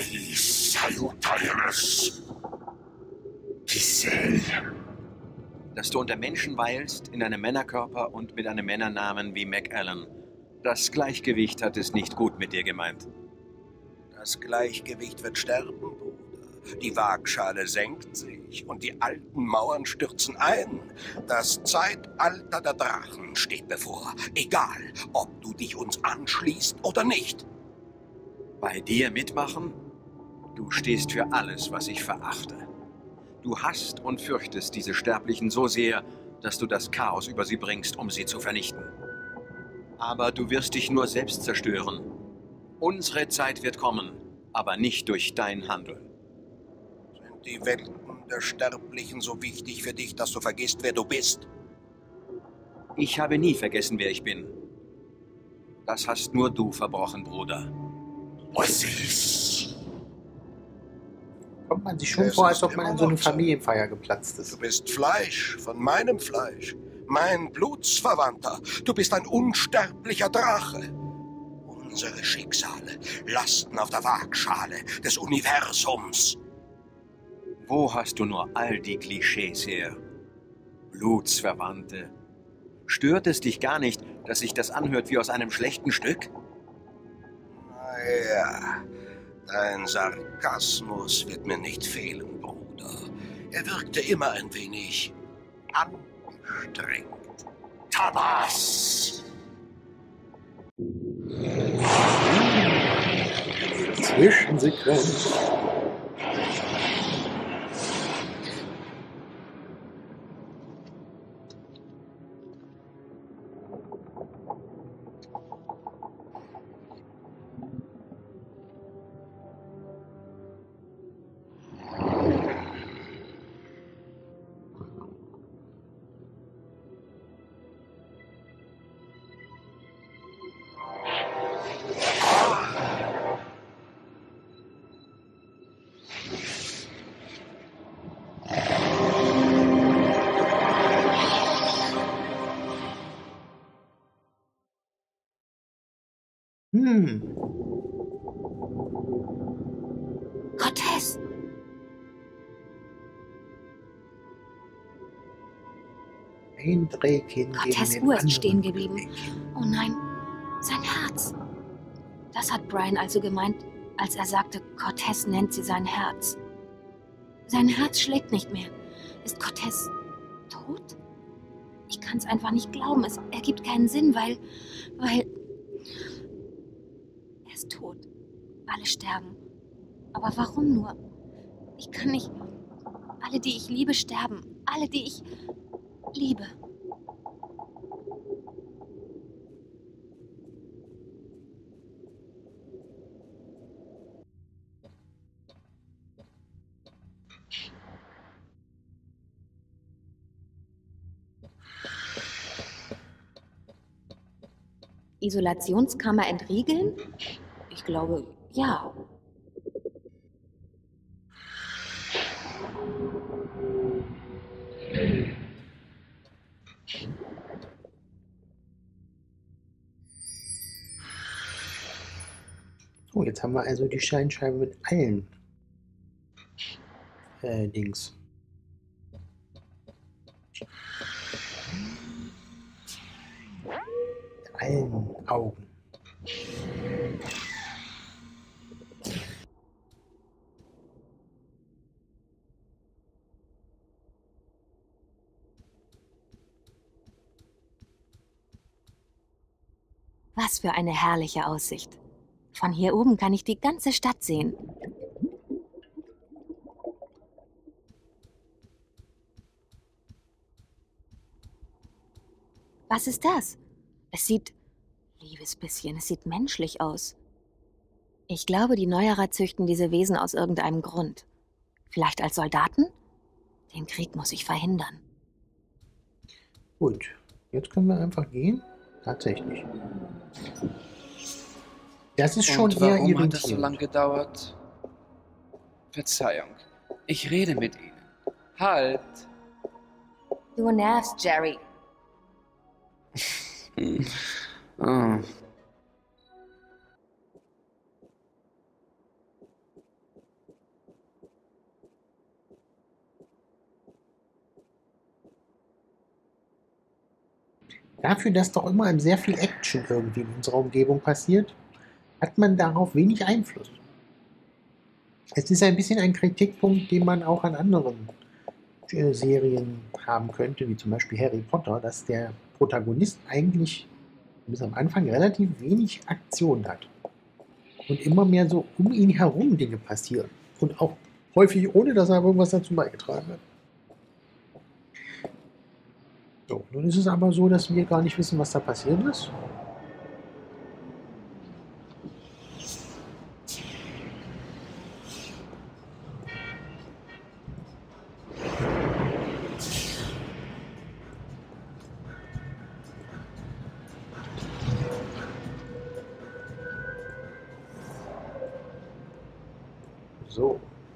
Tais salutamus. Giselle. dass du unter Menschen weilst, in einem Männerkörper und mit einem Männernamen wie McAllen. Das Gleichgewicht hat es nicht gut mit dir gemeint. Das Gleichgewicht wird sterben, Bruder. Die Waagschale senkt sich und die alten Mauern stürzen ein. Das Zeitalter der Drachen steht bevor. Egal, ob du dich uns anschließt oder nicht. Bei dir mitmachen? Du stehst für alles, was ich verachte. Du hasst und fürchtest diese Sterblichen so sehr, dass du das Chaos über sie bringst, um sie zu vernichten. Aber du wirst dich nur selbst zerstören. Unsere Zeit wird kommen, aber nicht durch dein Handeln. Sind die Welten der Sterblichen so wichtig für dich, dass du vergisst, wer du bist? Ich habe nie vergessen, wer ich bin. Das hast nur du verbrochen, Bruder. Ossis! Kommt man sich schon Es vor, als ist ob man immer in so eine noch so. Familienfeier geplatzt Du ist. bist Fleisch von meinem Fleisch. Mein Blutsverwandter. Du bist ein unsterblicher Drache. Unsere Schicksale lasten auf der Waagschale des Universums. Wo hast du nur all die Klischees her? Blutsverwandte. Stört es dich gar nicht, dass sich das anhört wie aus einem schlechten Stück? Naja, dein Sarkasmus wird mir nicht fehlen, Bruder. Er wirkte immer ein wenig anstrengend. Tabas! Zwischensequenz. Hm. Cortez! Ein Drehkind Cortez' gegen den Uhr ist anderen stehen geblieben. Drehkind. Oh nein, sein Herz. Das hat Brian also gemeint, als er sagte, Cortez nennt sie sein Herz. Sein Herz schlägt nicht mehr. Ist Cortez tot? Ich kann es einfach nicht glauben. Es ergibt keinen Sinn, weil... weil... Er ist tot. Alle sterben. Aber warum nur? Ich kann nicht... Alle, die ich liebe, sterben. Alle, die ich liebe. Isolationskammer entriegeln? Ich glaube, ja. So, jetzt haben wir also die Scheinscheibe mit allen äh, Dings. Mit allen Augen. Was für eine herrliche Aussicht. Von hier oben kann ich die ganze Stadt sehen. Was ist das? Es sieht, liebes bisschen, es sieht menschlich aus. Ich glaube, die Neuerer züchten diese Wesen aus irgendeinem Grund. Vielleicht als Soldaten? Den Krieg muss ich verhindern. Gut, jetzt können wir einfach gehen. Tatsächlich. Das ist schon Und eher warum hat das so irritierend. lange gedauert? Verzeihung. Ich rede mit Ihnen. Halt! Du nervst, Jerry. Oh. Dafür, dass doch immer sehr viel Action irgendwie in unserer Umgebung passiert, hat man darauf wenig Einfluss. Es ist ein bisschen ein Kritikpunkt, den man auch an anderen äh, Serien haben könnte, wie zum Beispiel Harry Potter, dass der Protagonist eigentlich bis am Anfang relativ wenig Aktion hat. Und immer mehr so um ihn herum Dinge passieren. Und auch häufig ohne, dass er irgendwas dazu beigetragen hat. So, nun ist es aber so, dass wir gar nicht wissen, was da passiert ist. So.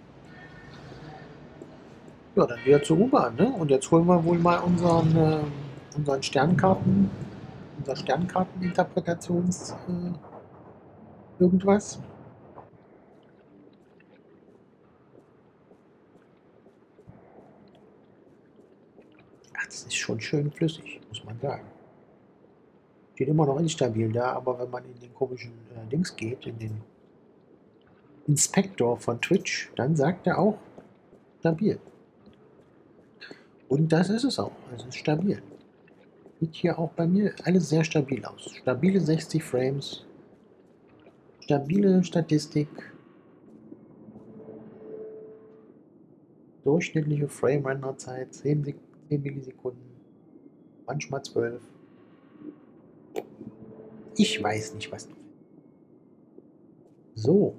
Ja, dann wieder zur U-Bahn, ne? Und jetzt holen wir wohl mal unseren, äh, unseren Sternkarten, unser Sternkarteninterpretations äh, irgendwas. Ach, das ist schon schön flüssig, muss man sagen. Steht immer noch instabil da, aber wenn man in den komischen äh, Dings geht, in den Inspektor von Twitch, dann sagt er auch stabil. Und das ist es auch. Es ist stabil. Sieht hier auch bei mir alles sehr stabil aus. Stabile sechzig Frames. Stabile Statistik. Durchschnittliche Frame-Render-Zeit zehn, zehn Millisekunden. Manchmal zwölf. Ich weiß nicht, was du willst. So.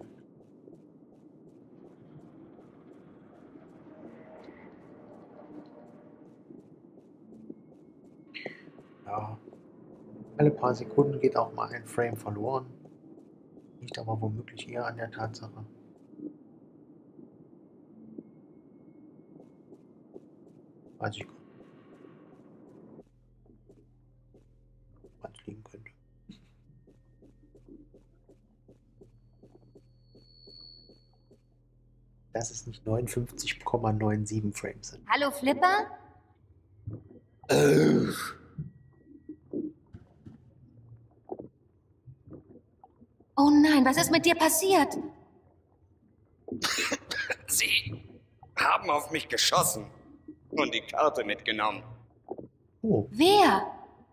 Ja, alle paar Sekunden geht auch mal ein Frame verloren. Liegt aber womöglich eher an der Tatsache. Weiß ich gar nicht. Wann es liegen könnte. Dass es nicht neunundfünfzig Komma siebenundneunzig Frames sind. Hallo, Flipper? Äh. Oh nein, was ist mit dir passiert? Sie haben auf mich geschossen und die Karte mitgenommen. Oh, Wer?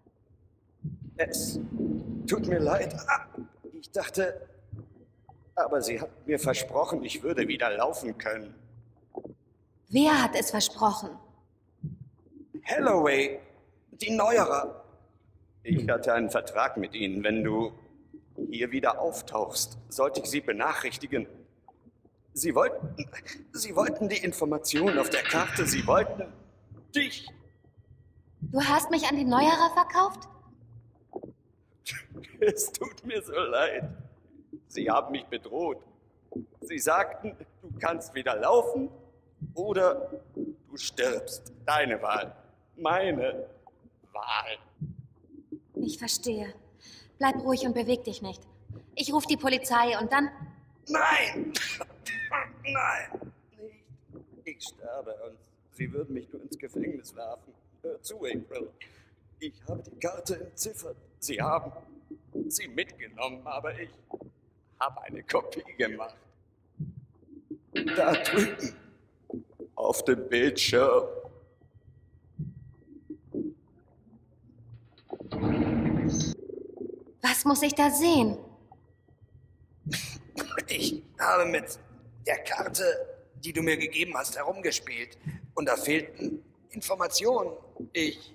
Es tut mir leid. Ah, Ich dachte, aber Sie hatten mir versprochen, ich würde wieder laufen können. Wer hat es versprochen? Holloway, die Neuerer. Ich hatte einen Vertrag mit Ihnen. Wenn du hier wieder auftauchst, sollte ich Sie benachrichtigen. Sie wollten, Sie wollten die Informationen auf der Karte. Sie wollten dich. Du hast mich an die Neuerer verkauft? Es tut mir so leid. Sie haben mich bedroht. Sie sagten, du kannst wieder laufen oder du stirbst. Deine Wahl. Meine Wahl. Ich verstehe. Bleib ruhig und beweg dich nicht. Ich rufe die Polizei und dann... Nein! Nein! Nicht. Ich sterbe und Sie würden mich nur ins Gefängnis werfen. Hör zu, April. Ich habe die Karte entziffert. Sie haben sie mitgenommen, aber ich habe eine Kopie gemacht. Da drüben. Auf dem Bildschirm. Was muss ich da sehen? Ich habe mit der Karte, die du mir gegeben hast, herumgespielt. Und da fehlten Informationen. Ich...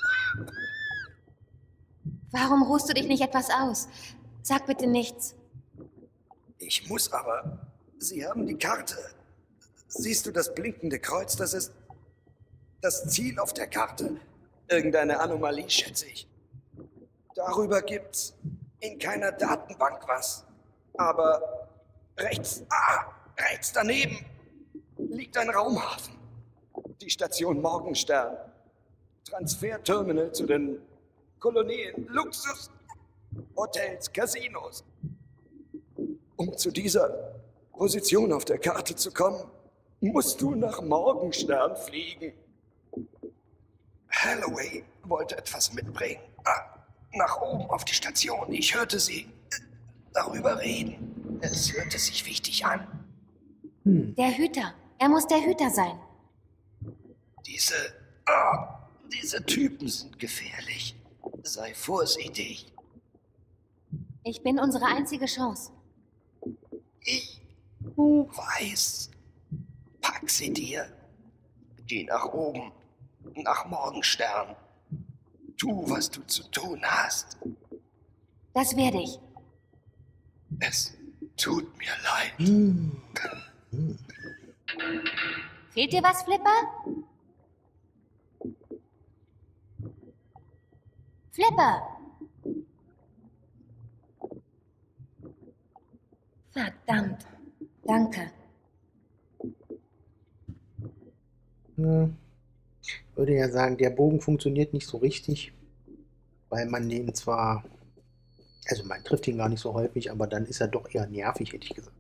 Warum ruhst du dich nicht etwas aus? Sag bitte nichts. Ich muss aber... Sie haben die Karte. Siehst du das blinkende Kreuz? Das ist das Ziel auf der Karte. Irgendeine Anomalie, schätze ich. Darüber gibt's in keiner Datenbank was. Aber rechts, ah, rechts daneben liegt ein Raumhafen. Die Station Morgenstern. Transferterminal zu den Kolonien, Luxus, Hotels, Casinos. Um zu dieser Position auf der Karte zu kommen, musst du nach Morgenstern fliegen. Holloway wollte etwas mitbringen. Ah, nach oben auf die Station. Ich hörte sie äh, darüber reden. Es hörte sich wichtig an. Hm. Der Hüter. Er muss der Hüter sein. Diese... Ah, diese Typen sind gefährlich. Sei vorsichtig. Ich bin unsere einzige Chance. Ich weiß. Pack sie dir. Geh nach oben. Nach Morgenstern. Tu, was du zu tun hast. Das werde ich. Es tut mir leid. Hm. Hm. Fehlt dir was, Flipper? Flipper! Verdammt. Danke. Ja. Ich würde ja sagen, der Bogen funktioniert nicht so richtig, weil man den zwar, also man trifft ihn gar nicht so häufig, aber dann ist er doch eher nervig, hätte ich gesagt.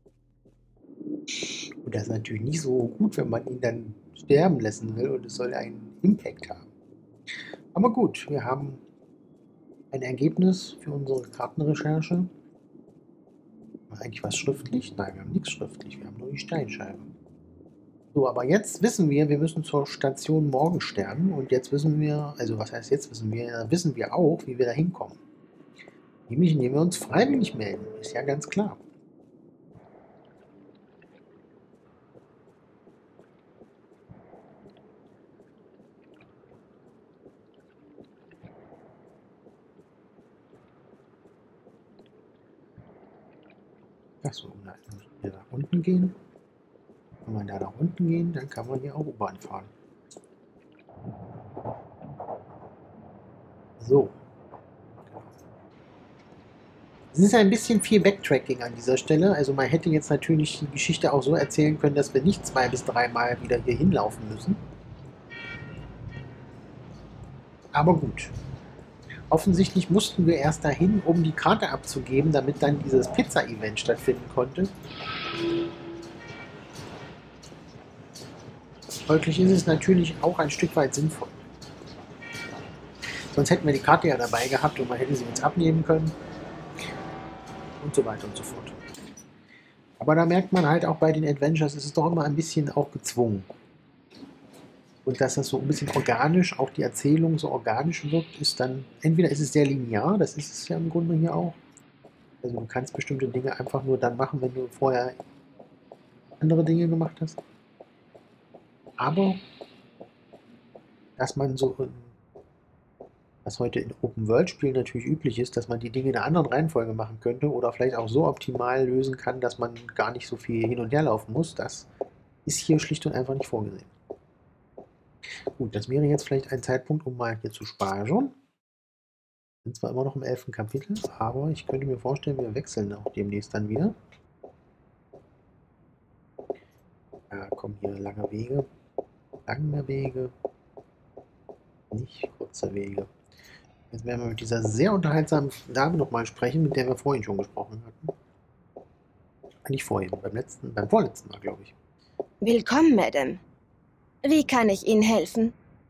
Und das ist natürlich nicht so gut, wenn man ihn dann sterben lassen will und es soll einen Impact haben. Aber gut, wir haben ein Ergebnis für unsere Kartenrecherche. Haben wir eigentlich was schriftlich? Nein, wir haben nichts schriftlich, wir haben nur die Steinscheibe. So, aber jetzt wissen wir, wir müssen zur Station Morgenstern und jetzt wissen wir, also was heißt jetzt wissen wir, wissen wir auch, wie wir da hinkommen. Nämlich indem wir uns freiwillig melden, ist ja ganz klar. Achso, da muss man hier nach unten gehen. Wenn man da nach unten gehen, dann kann man hier auch U-Bahn fahren. So. Es ist ein bisschen viel Backtracking an dieser Stelle. Also man hätte jetzt natürlich die Geschichte auch so erzählen können, dass wir nicht zwei bis dreimal wieder hier hinlaufen müssen. Aber gut. Offensichtlich mussten wir erst dahin, um die Karte abzugeben, damit dann dieses Pizza-Event stattfinden konnte. Folglich ist es natürlich auch ein Stück weit sinnvoll. Sonst hätten wir die Karte ja dabei gehabt und man hätte sie uns abnehmen können. Und so weiter und so fort. Aber da merkt man halt auch bei den Adventures, ist es doch immer ein bisschen auch gezwungen. Und dass das so ein bisschen organisch, auch die Erzählung so organisch wirkt, ist dann, entweder ist es sehr linear, das ist es ja im Grunde hier auch. Also du kannst bestimmte Dinge einfach nur dann machen, wenn du vorher andere Dinge gemacht hast. Aber, dass man so, was heute in Open-World-Spielen natürlich üblich ist, dass man die Dinge in einer anderen Reihenfolge machen könnte oder vielleicht auch so optimal lösen kann, dass man gar nicht so viel hin und her laufen muss, das ist hier schlicht und einfach nicht vorgesehen. Gut, das wäre jetzt vielleicht ein Zeitpunkt, um mal hier zu sparen. Wir sind zwar immer noch im elften Kapitel, aber ich könnte mir vorstellen, wir wechseln auch demnächst dann wieder. Ja, kommen hier lange Wege. Lange Wege. Nicht kurze Wege. Jetzt werden wir mit dieser sehr unterhaltsamen Dame nochmal sprechen, mit der wir vorhin schon gesprochen hatten. Nicht vorhin, beim letzten, beim vorletzten Mal, glaube ich. Willkommen, Madame. Wie kann ich Ihnen helfen?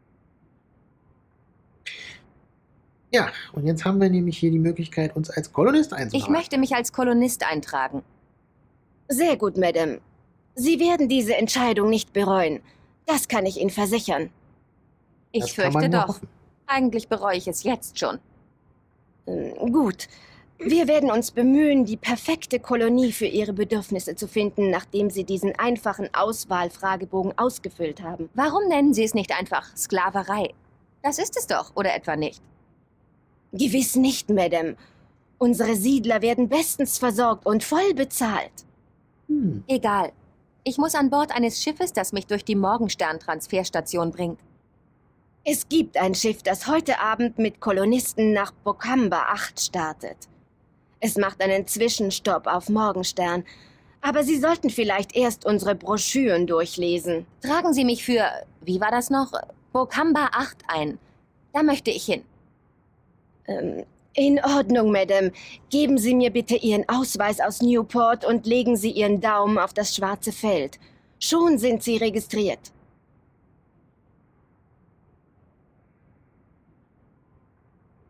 Ja, und jetzt haben wir nämlich hier die Möglichkeit, uns als Kolonist einzutragen. Ich möchte mich als Kolonist eintragen. Sehr gut, Madame. Sie werden diese Entscheidung nicht bereuen. Das kann ich Ihnen versichern. Ich Das kann fürchte man nur doch. hoffen. Eigentlich bereue ich es jetzt schon. Ähm, Gut. Wir werden uns bemühen, die perfekte Kolonie für Ihre Bedürfnisse zu finden, nachdem Sie diesen einfachen Auswahlfragebogen ausgefüllt haben. Warum nennen Sie es nicht einfach Sklaverei? Das ist es doch, oder etwa nicht? Gewiss nicht, Madame. Unsere Siedler werden bestens versorgt und voll bezahlt. Hm. Egal. Ich muss an Bord eines Schiffes, das mich durch die Morgenstern-Transferstation bringt. Es gibt ein Schiff, das heute Abend mit Kolonisten nach Bokamba acht startet. Es macht einen Zwischenstopp auf Morgenstern. Aber Sie sollten vielleicht erst unsere Broschüren durchlesen. Tragen Sie mich für, wie war das noch, Bokamba acht ein. Da möchte ich hin. Ähm, in Ordnung, Madame. Geben Sie mir bitte Ihren Ausweis aus Newport und legen Sie Ihren Daumen auf das schwarze Feld. Schon sind Sie registriert.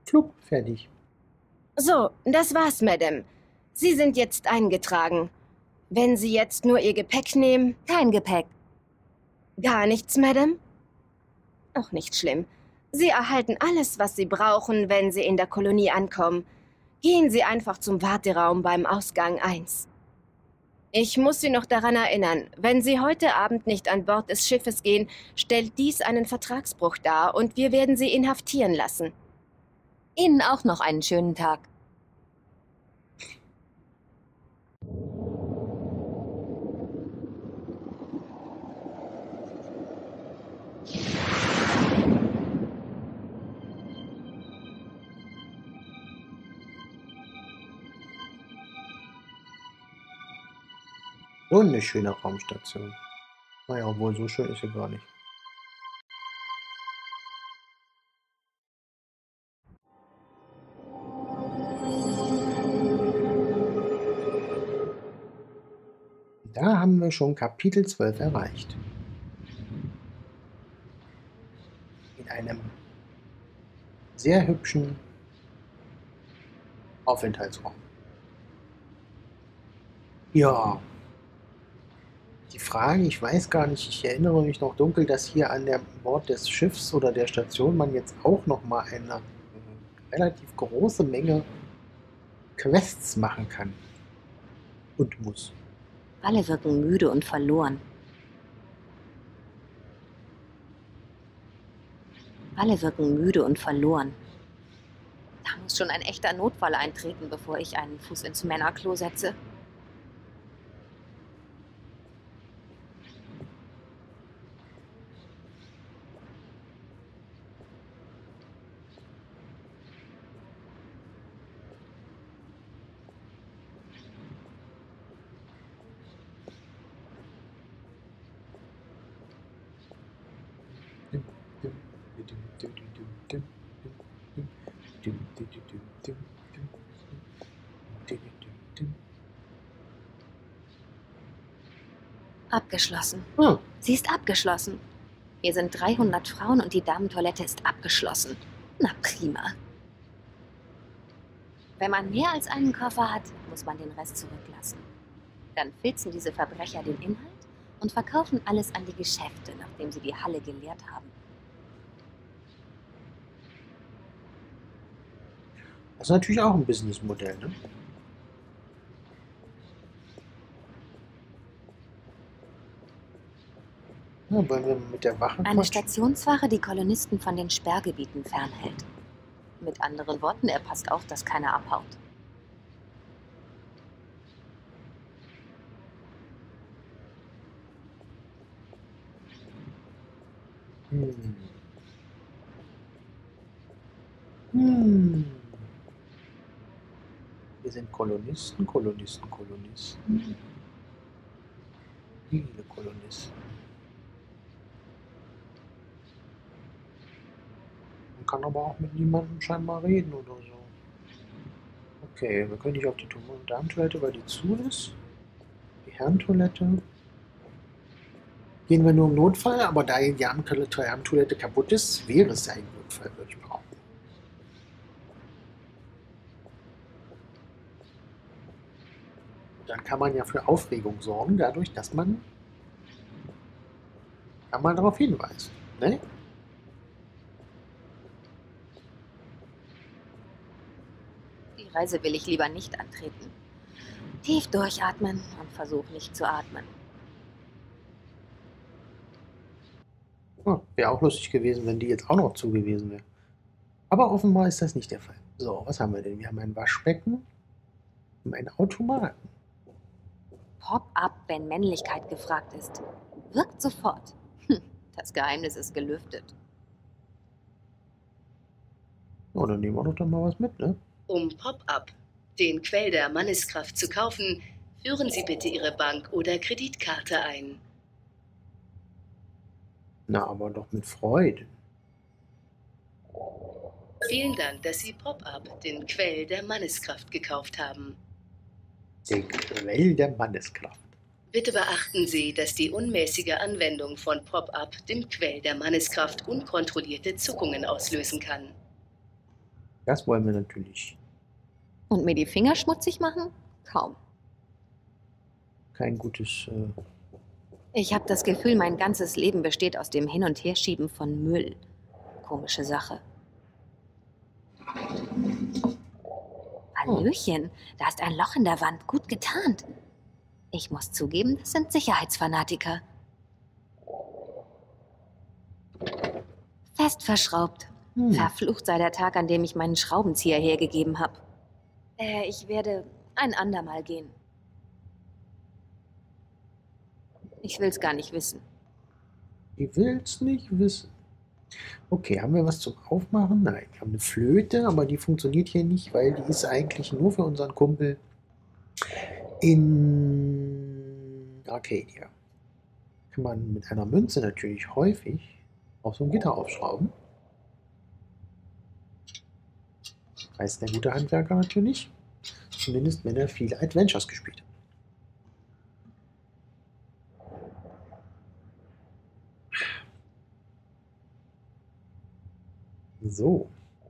Flupp, fertig. So, das war's, Madame. Sie sind jetzt eingetragen. Wenn Sie jetzt nur Ihr Gepäck nehmen... Kein Gepäck. Gar nichts, Madame? Auch nicht schlimm. Sie erhalten alles, was Sie brauchen, wenn Sie in der Kolonie ankommen. Gehen Sie einfach zum Warteraum beim Ausgang eins. Ich muss Sie noch daran erinnern, wenn Sie heute Abend nicht an Bord des Schiffes gehen, stellt dies einen Vertragsbruch dar und wir werden Sie inhaftieren lassen. Ihnen auch noch einen schönen Tag. So eine schöne Raumstation. Naja, obwohl so schön ist sie gar nicht. Da haben wir schon Kapitel zwölf erreicht. In einem sehr hübschen Aufenthaltsraum. Ja. Die Frage, ich weiß gar nicht, ich erinnere mich noch dunkel, dass hier an der Bord des Schiffs oder der Station man jetzt auch noch mal eine äh, relativ große Menge Quests machen kann. Und muss. Alle wirken müde und verloren. Alle wirken müde und verloren. Da muss schon ein echter Notfall eintreten, bevor ich einen Fuß ins Männerklo setze. Abgeschlossen. Hm. Sie ist abgeschlossen. Hier sind dreihundert Frauen und die Damentoilette ist abgeschlossen. Na prima. Wenn man mehr als einen Koffer hat, muss man den Rest zurücklassen. Dann filzen diese Verbrecher den Inhalt und verkaufen alles an die Geschäfte, nachdem sie die Halle geleert haben. Das ist natürlich auch ein Businessmodell, ne? Ja, wollen wir mit der Wache Eine quatschen? Stationswache, die Kolonisten von den Sperrgebieten fernhält. Mit anderen Worten, er passt auf, dass keiner abhaut. Hm. Hm. Wir sind Kolonisten, Kolonisten, Kolonisten. Viele Kolonisten. Man kann aber auch mit niemandem scheinbar reden oder so. Okay, wir können nicht auf die Damentoilette, weil die zu ist. Die Herrentoilette. Gehen wir nur im Notfall, aber da die Damentoilette kaputt ist, wäre es ja ein Notfall, würde ich behaupten. Dann kann man ja für Aufregung sorgen, dadurch, dass man da mal darauf hinweist. Ne? Die Reise will ich lieber nicht antreten. Tief durchatmen und versuch nicht zu atmen. Oh, wäre auch lustig gewesen, wenn die jetzt auch noch zu gewesen wäre. Aber offenbar ist das nicht der Fall. So, was haben wir denn? Wir haben ein Waschbecken und einen Automaten. Pop-up, wenn Männlichkeit gefragt ist. Wirkt sofort. Hm, das Geheimnis ist gelüftet. Oh, dann nehmen wir doch dann mal was mit, ne? Um Pop-up, den Quell der Manneskraft, zu kaufen, führen Sie bitte Ihre Bank- oder Kreditkarte ein. Na, aber doch mit Freude. Vielen Dank, dass Sie Pop-up, den Quell der Manneskraft, gekauft haben. Der Quell der Manneskraft. Bitte beachten Sie, dass die unmäßige Anwendung von Pop-up, dem Quell der Manneskraft, unkontrollierte Zuckungen auslösen kann. Das wollen wir natürlich. Und mir die Finger schmutzig machen? Kaum. Kein gutes... Äh Ich habe das Gefühl, mein ganzes Leben besteht aus dem Hin- und Herschieben von Müll. Komische Sache. Hallöchen, da ist ein Loch in der Wand, gut getarnt. Ich muss zugeben, das sind Sicherheitsfanatiker. Fest verschraubt. Hm. Verflucht sei der Tag, an dem ich meinen Schraubenzieher hergegeben habe. Äh, ich werde ein andermal gehen. Ich will's gar nicht wissen. Ich will's nicht wissen. Okay, haben wir was zum Aufmachen? Nein, wir haben eine Flöte, aber die funktioniert hier nicht, weil die ist eigentlich nur für unseren Kumpel in Arcadia. Kann man mit einer Münze natürlich häufig auf so ein Gitter aufschrauben. Weiß der gute Handwerker natürlich. Zumindest wenn er viele Adventures gespielt hat. So.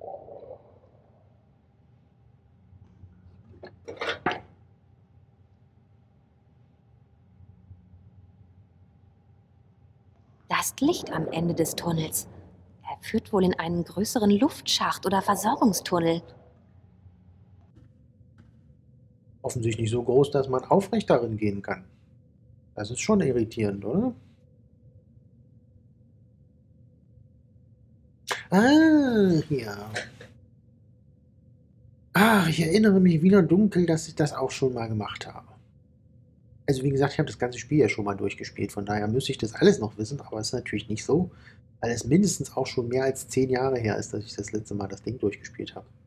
Das Licht am Ende des Tunnels. Er führt wohl in einen größeren Luftschacht oder Versorgungstunnel. Offensichtlich so groß, dass man aufrecht darin gehen kann. Das ist schon irritierend, oder? Ah, ja. Ach, ich erinnere mich wieder dunkel, dass ich das auch schon mal gemacht habe. Also wie gesagt, ich habe das ganze Spiel ja schon mal durchgespielt, von daher müsste ich das alles noch wissen, aber es ist natürlich nicht so, weil es mindestens auch schon mehr als zehn Jahre her ist, dass ich das letzte Mal das Ding durchgespielt habe.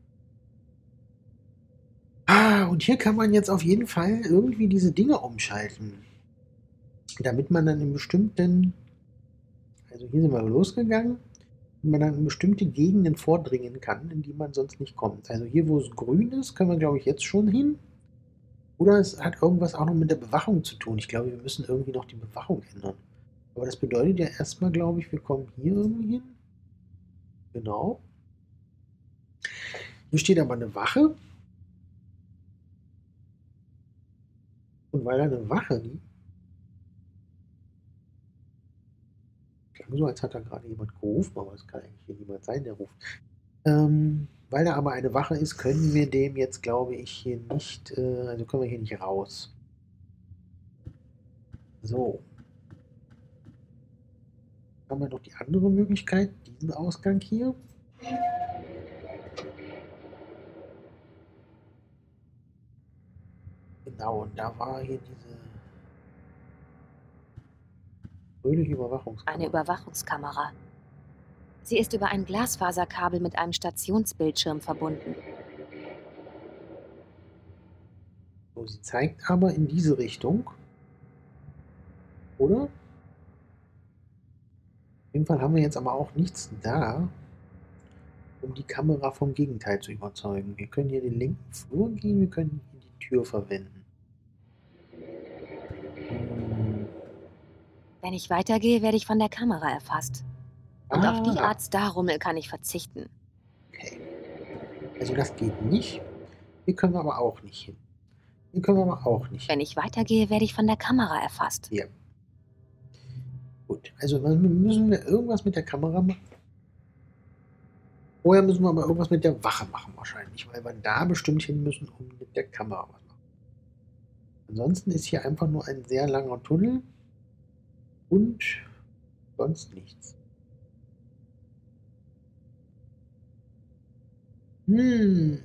Ah, und hier kann man jetzt auf jeden Fall irgendwie diese Dinge umschalten, damit man dann in bestimmten, also hier sind wir losgegangen, man dann in bestimmte Gegenden vordringen kann, in die man sonst nicht kommt. Also hier, wo es grün ist, können wir, glaube ich, jetzt schon hin. Oder es hat irgendwas auch noch mit der Bewachung zu tun. Ich glaube, wir müssen irgendwie noch die Bewachung ändern. Aber das bedeutet ja erstmal, glaube ich, wir kommen hier irgendwie hin. Genau. Hier steht aber eine Wache. Und weil da eine Wache liegt, klang so, als hat da gerade jemand gerufen, aber das kann eigentlich hier niemand sein, der ruft. Ähm, weil da aber eine Wache ist, können wir dem jetzt, glaube ich, hier nicht, äh, also können wir hier nicht raus. So. Haben wir noch die andere Möglichkeit, diesen Ausgang hier. Genau, und da war hier diese fröhliche Überwachungskamera. Eine Überwachungskamera. Sie ist über ein Glasfaserkabel mit einem Stationsbildschirm verbunden. So, sie zeigt aber in diese Richtung. Oder? Auf jeden Fall haben wir jetzt aber auch nichts da, um die Kamera vom Gegenteil zu überzeugen. Wir können hier den linken Flur gehen, wir können hier die Tür verwenden. Hm. Wenn ich weitergehe, werde ich von der Kamera erfasst. Und Ah. auf die Art Star-Rummel kann ich verzichten. Okay. Also das geht nicht. Hier können wir aber auch nicht hin. Hier können wir aber auch nicht hin. Wenn ich weitergehe, werde ich von der Kamera erfasst. Ja. Gut, also müssen wir irgendwas mit der Kamera machen. Vorher müssen wir aber irgendwas mit der Wache machen wahrscheinlich, weil wir da bestimmt hin müssen, um mit der Kamera was machen. Ansonsten ist hier einfach nur ein sehr langer Tunnel und sonst nichts. Hm.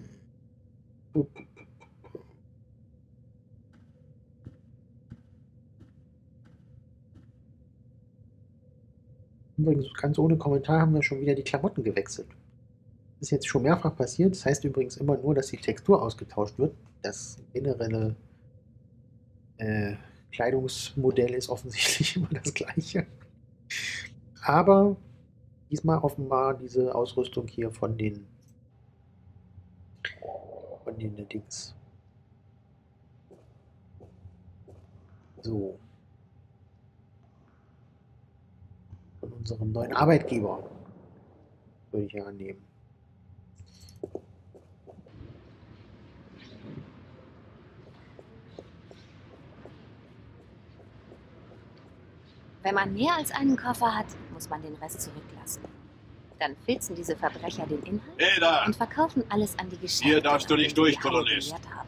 Übrigens, ganz ohne Kommentar haben wir schon wieder die Klamotten gewechselt. Das ist jetzt schon mehrfach passiert. Das heißt übrigens immer nur, dass die Textur ausgetauscht wird. Das generelle äh, Kleidungsmodell ist offensichtlich immer das gleiche. Aber diesmal offenbar diese Ausrüstung hier von den von den Dings. So. Von unserem neuen Arbeitgeber. Würde ich ja annehmen. Wenn man mehr als einen Koffer hat, muss man den Rest zurücklassen. Dann filzen diese Verbrecher den Inhalt Hey da! und verkaufen alles an die Geschäfte. Hier darfst du nicht durch, die Halle Kolonist. gelehrt haben.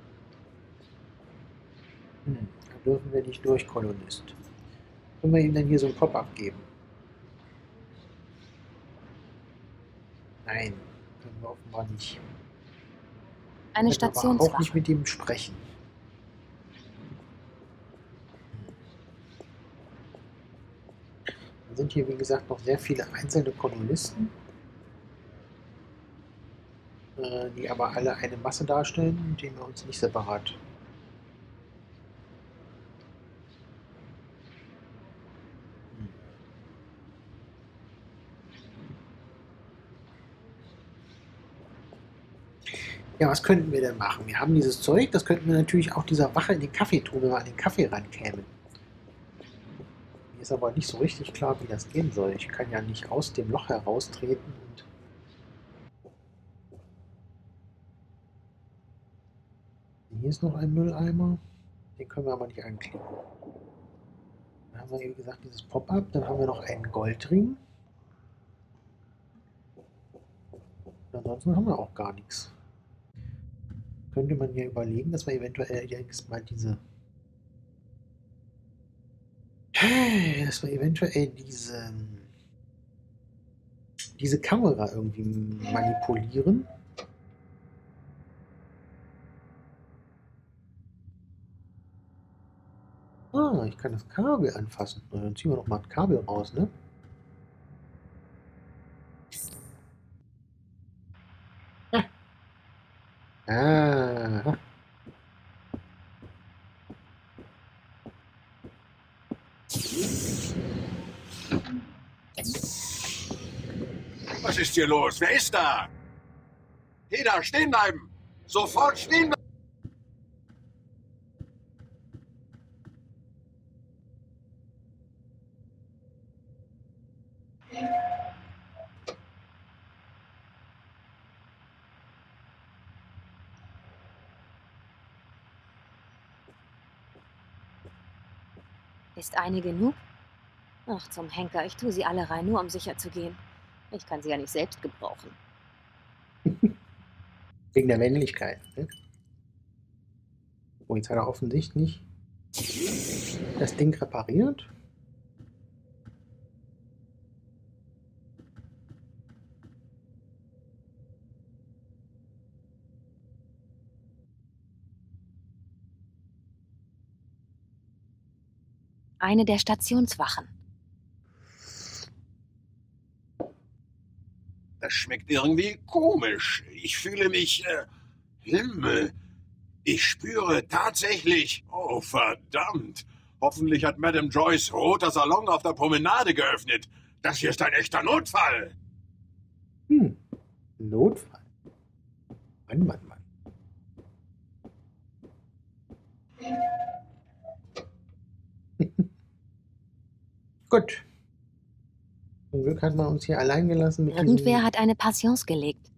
Hm, da dürfen wir nicht durch, Kolonist. Können wir ihm denn hier so ein Pop-up geben? Nein, können wir offenbar nicht. Eine Können aber auch Stationswache. nicht mit ihm sprechen. Dann sind hier, wie gesagt, noch sehr viele einzelne Kolonisten, äh, die aber alle eine Masse darstellen, mit denen wir uns nicht separat. Ja, was könnten wir denn machen? Wir haben dieses Zeug, das könnten wir natürlich auch dieser Wache in den Kaffee tun, wenn wir an den Kaffee rankämen. Mir ist aber nicht so richtig klar, wie das gehen soll. Ich kann ja nicht aus dem Loch heraustreten und... Hier ist noch ein Mülleimer. Den können wir aber nicht anklicken. Dann haben wir, wie gesagt, dieses Pop-up. Dann haben wir noch einen Goldring. Und ansonsten haben wir auch gar nichts. Könnte man ja überlegen, dass wir eventuell jetzt mal diese dass wir eventuell diese diese Kamera irgendwie manipulieren. Ah, ich kann das Kabel anfassen. Na, dann ziehen wir doch mal das Kabel raus, ne? Ah. Was ist hier los? Wer ist da? Hey da, stehen bleiben! Sofort stehen bleiben! Ist eine genug? Ach, zum Henker, ich tue sie alle rein, nur um sicher zu gehen. Ich kann sie ja nicht selbst gebrauchen. Wegen der Männlichkeit. Ne? Oh, jetzt hat er offensichtlich das Ding repariert. Eine der Stationswachen. Das schmeckt irgendwie komisch. Ich fühle mich... Äh, Himmel. Ich spüre tatsächlich... Oh, verdammt. Hoffentlich hat Madame Joyce roter Salon auf der Promenade geöffnet. Das hier ist ein echter Notfall. Hm. Notfall. Mann, Mann, Mann. Gut. Zum Glück hat man uns hier allein gelassen mit Irgendwer diesem... hat eine Patience gelegt.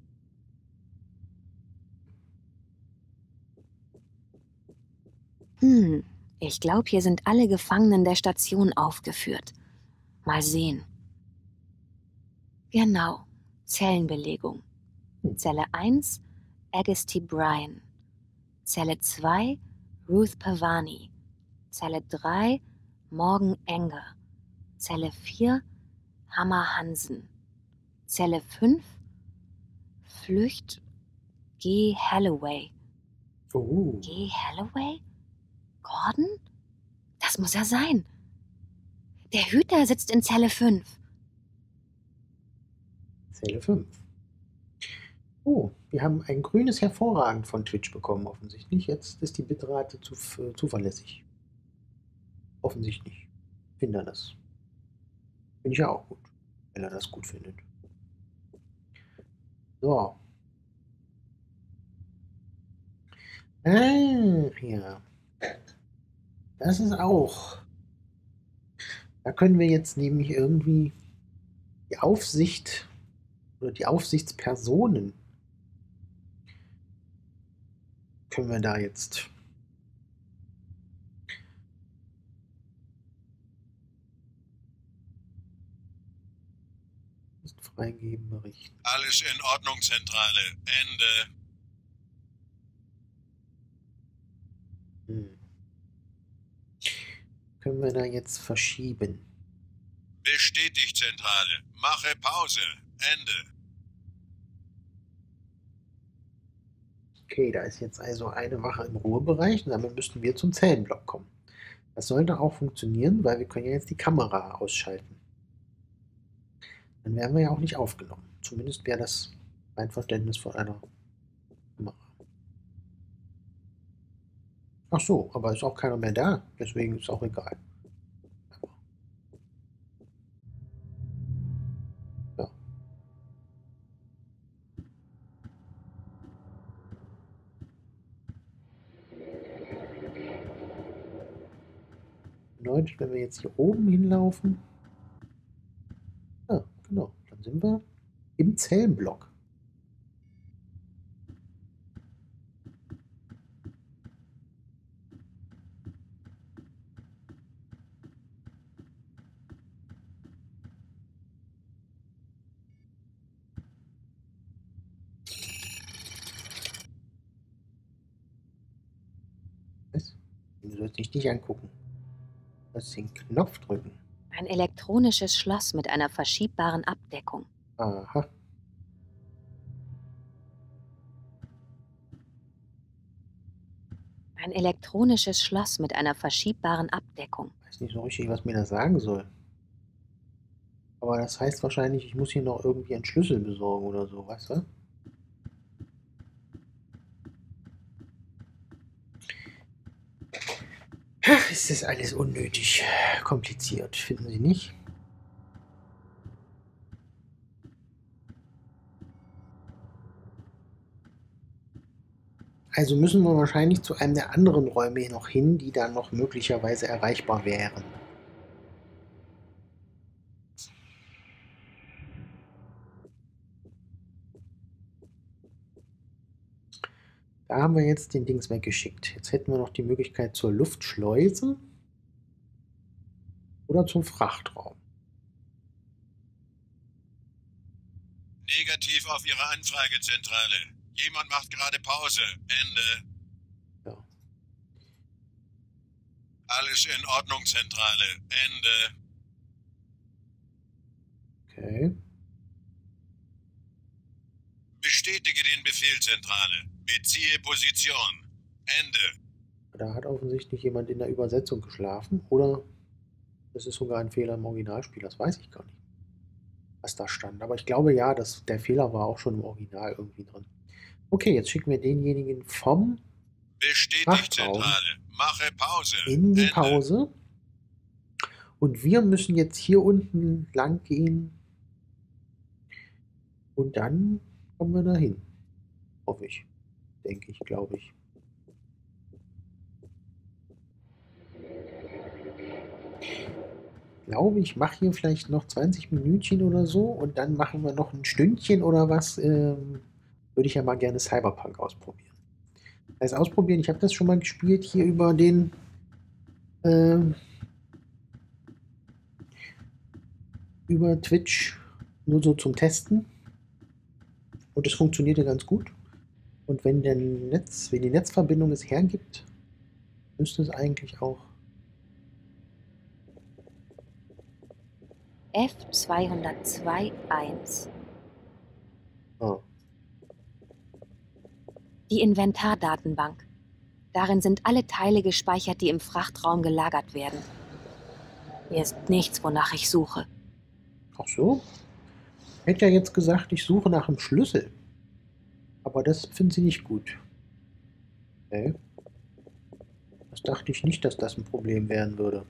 Hm, ich glaube, hier sind alle Gefangenen der Station aufgeführt. Mal sehen. Genau, Zellenbelegung. Zelle eins, Agus T. Bryan. Zelle zwei, Ruth Pavani. Zelle drei, Morgan Enger. Zelle vier, Hammer Hansen. Zelle fünf, Flücht G. Halloway. Oh. G. Halloway? Gordon? Das muss er sein. Der Hüter sitzt in Zelle fünf. Zelle fünf. Oh, wir haben ein grünes Hervorragend von Twitch bekommen, offensichtlich. Jetzt ist die Bitrate zu, äh, zuverlässig. Offensichtlich. Finde er das. Finde ich ja auch gut, wenn er das gut findet. So. Ah, ja. Das ist auch. Da können wir jetzt nämlich irgendwie die Aufsicht oder die Aufsichtspersonen können wir da jetzt Ist freigeben, berichten. Alles in Ordnung, Zentrale. Ende. Hm. Können wir da jetzt verschieben? Bestätigt, Zentrale. Mache Pause. Ende. Okay, da ist jetzt also eine Wache im Ruhebereich und damit müssten wir zum Zellenblock kommen. Das sollte auch funktionieren, weil wir können ja jetzt die Kamera ausschalten. Dann wären wir ja auch nicht aufgenommen. Zumindest wäre das mein Verständnis von einer Kamera. Ach so, aber ist auch keiner mehr da, deswegen ist auch egal. Ja. Bedeutet, wenn wir jetzt hier oben hinlaufen, ja, genau, dann sind wir im Zellenblock. Was? Du sollst dich nicht angucken. Du sollst den Knopf drücken. Ein elektronisches Schloss mit einer verschiebbaren Abdeckung. Aha. Ein elektronisches Schloss mit einer verschiebbaren Abdeckung. Ich weiß nicht so richtig, was mir das sagen soll. Aber das heißt wahrscheinlich, ich muss hier noch irgendwie einen Schlüssel besorgen oder so, weißt du? Ach, ist das alles unnötig kompliziert, finden Sie nicht? Also müssen wir wahrscheinlich zu einem der anderen Räume noch hin, die dann noch möglicherweise erreichbar wären. Da haben wir jetzt den Dings weggeschickt. Jetzt hätten wir noch die Möglichkeit zur Luftschleuse oder zum Frachtraum. Negativ auf Ihre Anfragezentrale. Jemand macht gerade Pause. Ende. Ja. Alles in Ordnung, Zentrale. Ende. Okay. Bestätige den Befehl, Zentrale. Beziehe Position. Ende. Da hat offensichtlich jemand in der Übersetzung geschlafen. Oder das ist sogar ein Fehler im Originalspiel. Das weiß ich gar nicht, was da stand. Aber ich glaube ja, dass der Fehler war auch schon im Original irgendwie drin. Okay, jetzt schicken wir denjenigen vom Bestätigt, Frachtraum Zentrale. Mache Pause. in die Ende. Pause. Und wir müssen jetzt hier unten lang gehen. Und dann kommen wir dahin. Hoffe ich. Denke ich, glaube ich. Ich glaube, ich mache hier vielleicht noch zwanzig Minütchen oder so und dann machen wir noch ein Stündchen oder was. Ähm, würde ich ja mal gerne Cyberpunk ausprobieren. Das heißt, ausprobieren, ich habe das schon mal gespielt hier über den ähm, über Twitch, nur so zum Testen. Und es funktionierte ganz gut. Und wenn der Netz, wenn die Netzverbindung es hergibt, müsste es eigentlich auch. F zweihundertzwei Punkt eins. Ah, Die Inventardatenbank. Darin sind alle Teile gespeichert, die im Frachtraum gelagert werden. Hier ist nichts, wonach ich suche. ach so? Ich hätte ja jetzt gesagt, ich suche nach einem Schlüssel. Aber das finden Sie nicht gut. Okay. Das dachte ich nicht, dass das ein Problem werden würde.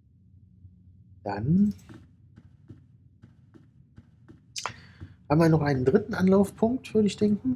Dann haben wir noch einen dritten Anlaufpunkt, würde ich denken.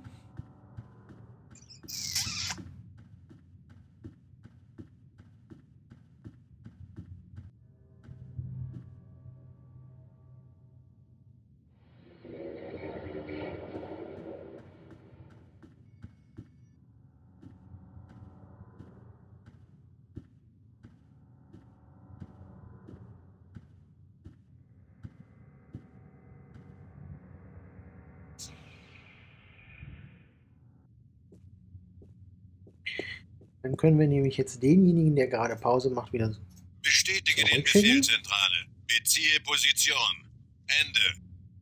Dann können wir nämlich jetzt denjenigen, der gerade Pause macht, wieder Bestätige den zurückschicken. Befehl, Zentrale. Beziehe Position. Ende.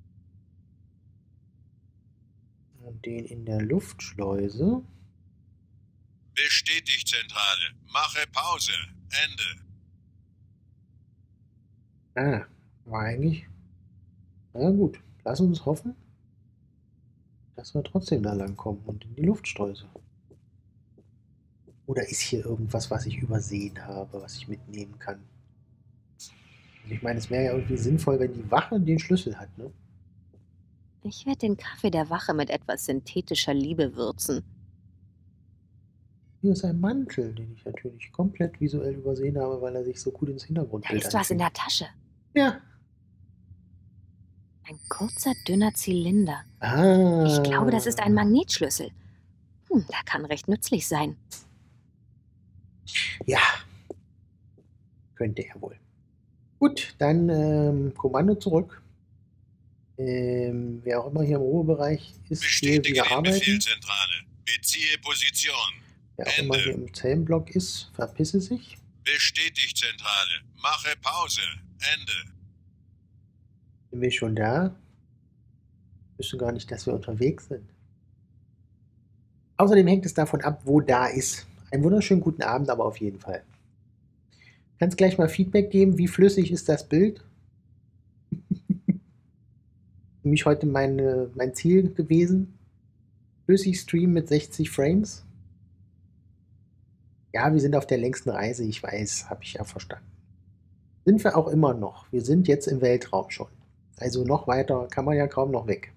Und den in der Luftschleuse. Bestätigt, Zentrale. Mache Pause. Ende. Ah, war eigentlich. Na gut, lass uns hoffen, dass wir trotzdem da lang kommen und in die Luftschleuse. Oder ist hier irgendwas, was ich übersehen habe, was ich mitnehmen kann? Also ich meine, es wäre ja irgendwie sinnvoll, wenn die Wache den Schlüssel hat, ne? Ich werde den Kaffee der Wache mit etwas synthetischer Liebe würzen. Hier ist ein Mantel, den ich natürlich komplett visuell übersehen habe, weil er sich so gut ins Hintergrundbild Da ist was in einfügt. der Tasche. Ja. Ein kurzer, dünner Zylinder. Ah. Ich glaube, das ist ein Magnetschlüssel. Hm, der kann recht nützlich sein. Ja. Könnte er wohl. Gut, dann ähm, Kommando zurück. Ähm, wer auch immer hier im Ruhebereich ist, hier Bestätige wieder den arbeiten. Befehl, Zentrale. Beziehe Position. Wer auch immer Ende. hier im Zellenblock ist, verpisse sich. Bestätigt, Zentrale. Mache Pause. Ende. Sind wir schon da? Ich wüsste gar nicht, dass wir unterwegs sind. Außerdem hängt es davon ab, wo da ist. Einen wunderschönen guten Abend, aber auf jeden Fall. Kannst gleich mal Feedback geben, wie flüssig ist das Bild? Für mich heute meine, mein Ziel gewesen. Flüssig Stream mit sechzig Frames. Ja, wir sind auf der längsten Reise, ich weiß, habe ich ja verstanden. Sind wir auch immer noch. Wir sind jetzt im Weltraum schon. Also noch weiter kann man ja kaum noch weg.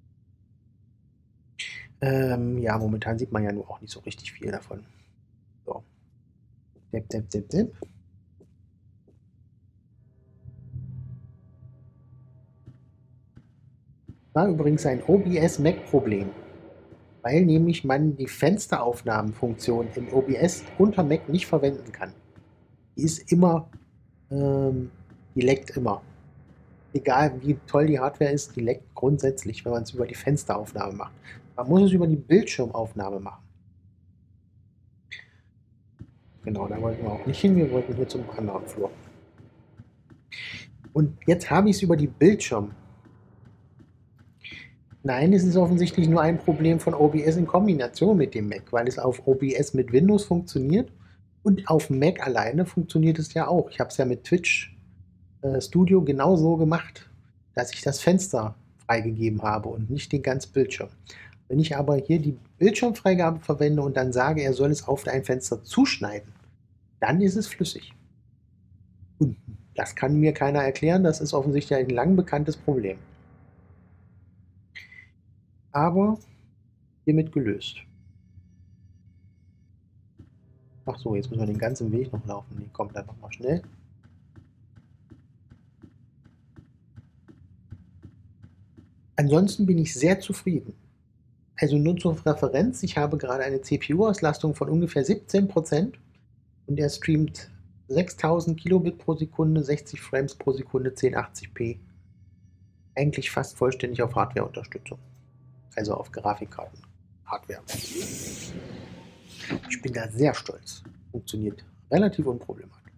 Ähm, ja, momentan sieht man ja nur auch nicht so richtig viel davon. So. Depp, depp, depp, depp. War übrigens ein O B S Mac-Problem, weil nämlich man die Fensteraufnahmenfunktion im O B S unter Mac nicht verwenden kann. Die ist immer, ähm, die leckt immer. Egal wie toll die Hardware ist, die leckt grundsätzlich, wenn man es über die Fensteraufnahme macht. Man muss es über die Bildschirmaufnahme machen. Genau, da wollten wir auch nicht hin, wir wollten hier zum anderen Flur. Und jetzt habe ich es über die Bildschirm. Nein, es ist offensichtlich nur ein Problem von O B S in Kombination mit dem Mac, weil es auf O B S mit Windows funktioniert und auf Mac alleine funktioniert es ja auch. Ich habe es ja mit Twitch äh, Studio genau so gemacht, dass ich das Fenster freigegeben habe und nicht den ganzen Bildschirm. Wenn ich aber hier die Bildschirmfreigabe verwende und dann sage, er soll es auf ein Fenster zuschneiden, dann ist es flüssig. Und das kann mir keiner erklären, das ist offensichtlich ein lang bekanntes Problem. Aber hiermit gelöst. Ach so, jetzt müssen wir den ganzen Weg noch laufen. Nee, kommt einfach mal schnell. Ansonsten bin ich sehr zufrieden. Also nur zur Referenz, ich habe gerade eine C P U-Auslastung von ungefähr siebzehn Prozent und er streamt sechstausend Kilobit pro Sekunde, sechzig Frames pro Sekunde, zehn achtzig p. Eigentlich fast vollständig auf Hardware-Unterstützung. Also auf Grafikkarten. Hardware. Ich bin da sehr stolz. Funktioniert relativ unproblematisch.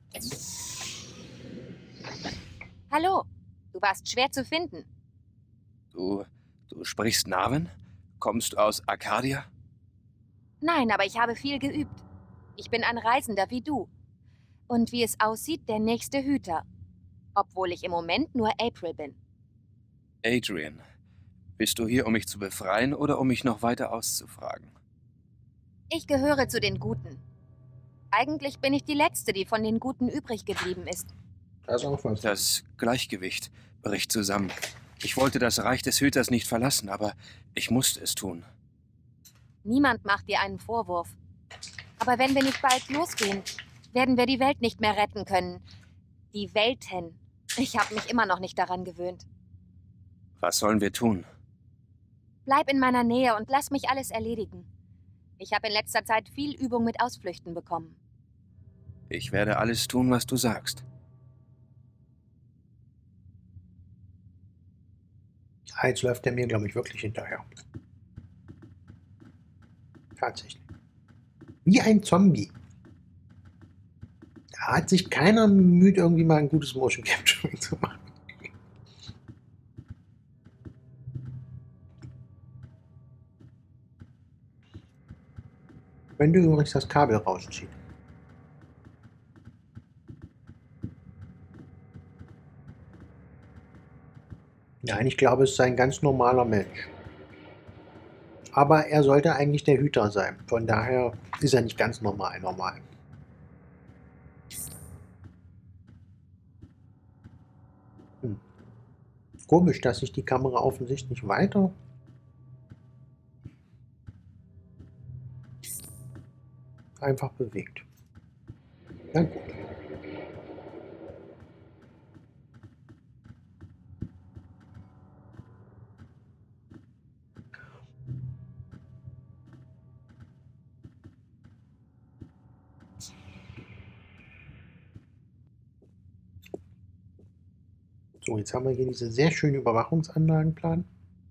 Hallo, du warst schwer zu finden. Du, du sprichst Narven? Kommst du aus Arcadia? Nein, aber ich habe viel geübt. Ich bin ein Reisender wie du. Und wie es aussieht, der nächste Hüter. Obwohl ich im Moment nur April bin. Adrian, bist du hier, um mich zu befreien oder um mich noch weiter auszufragen? Ich gehöre zu den Guten. Eigentlich bin ich die Letzte, die von den Guten übrig geblieben ist. Das ist auch was. Das Gleichgewicht bricht zusammen. Ich wollte das Reich des Hüters nicht verlassen, aber ich musste es tun. Niemand macht dir einen Vorwurf. Aber wenn wir nicht bald losgehen, werden wir die Welt nicht mehr retten können. Die Welten. Ich habe mich immer noch nicht daran gewöhnt. Was sollen wir tun? Bleib in meiner Nähe und lass mich alles erledigen. Ich habe in letzter Zeit viel Übung mit Ausflüchten bekommen. Ich werde alles tun, was du sagst. Jetzt läuft er mir, glaube ich, wirklich hinterher. Tatsächlich. Wie ein Zombie. hat sich keiner bemüht, irgendwie mal ein gutes Motion Capturing zu machen. Wenn du übrigens das Kabel rausziehst. Nein, ich glaube, es ist ein ganz normaler Mensch. Aber er sollte eigentlich der Hüter sein. Von daher ist er nicht ganz normal normal. Hm. Komisch, dass sich die Kamera offensichtlich weiter einfach bewegt. Na gut. So, jetzt haben wir hier diese sehr schönen Überwachungsanlagenplan.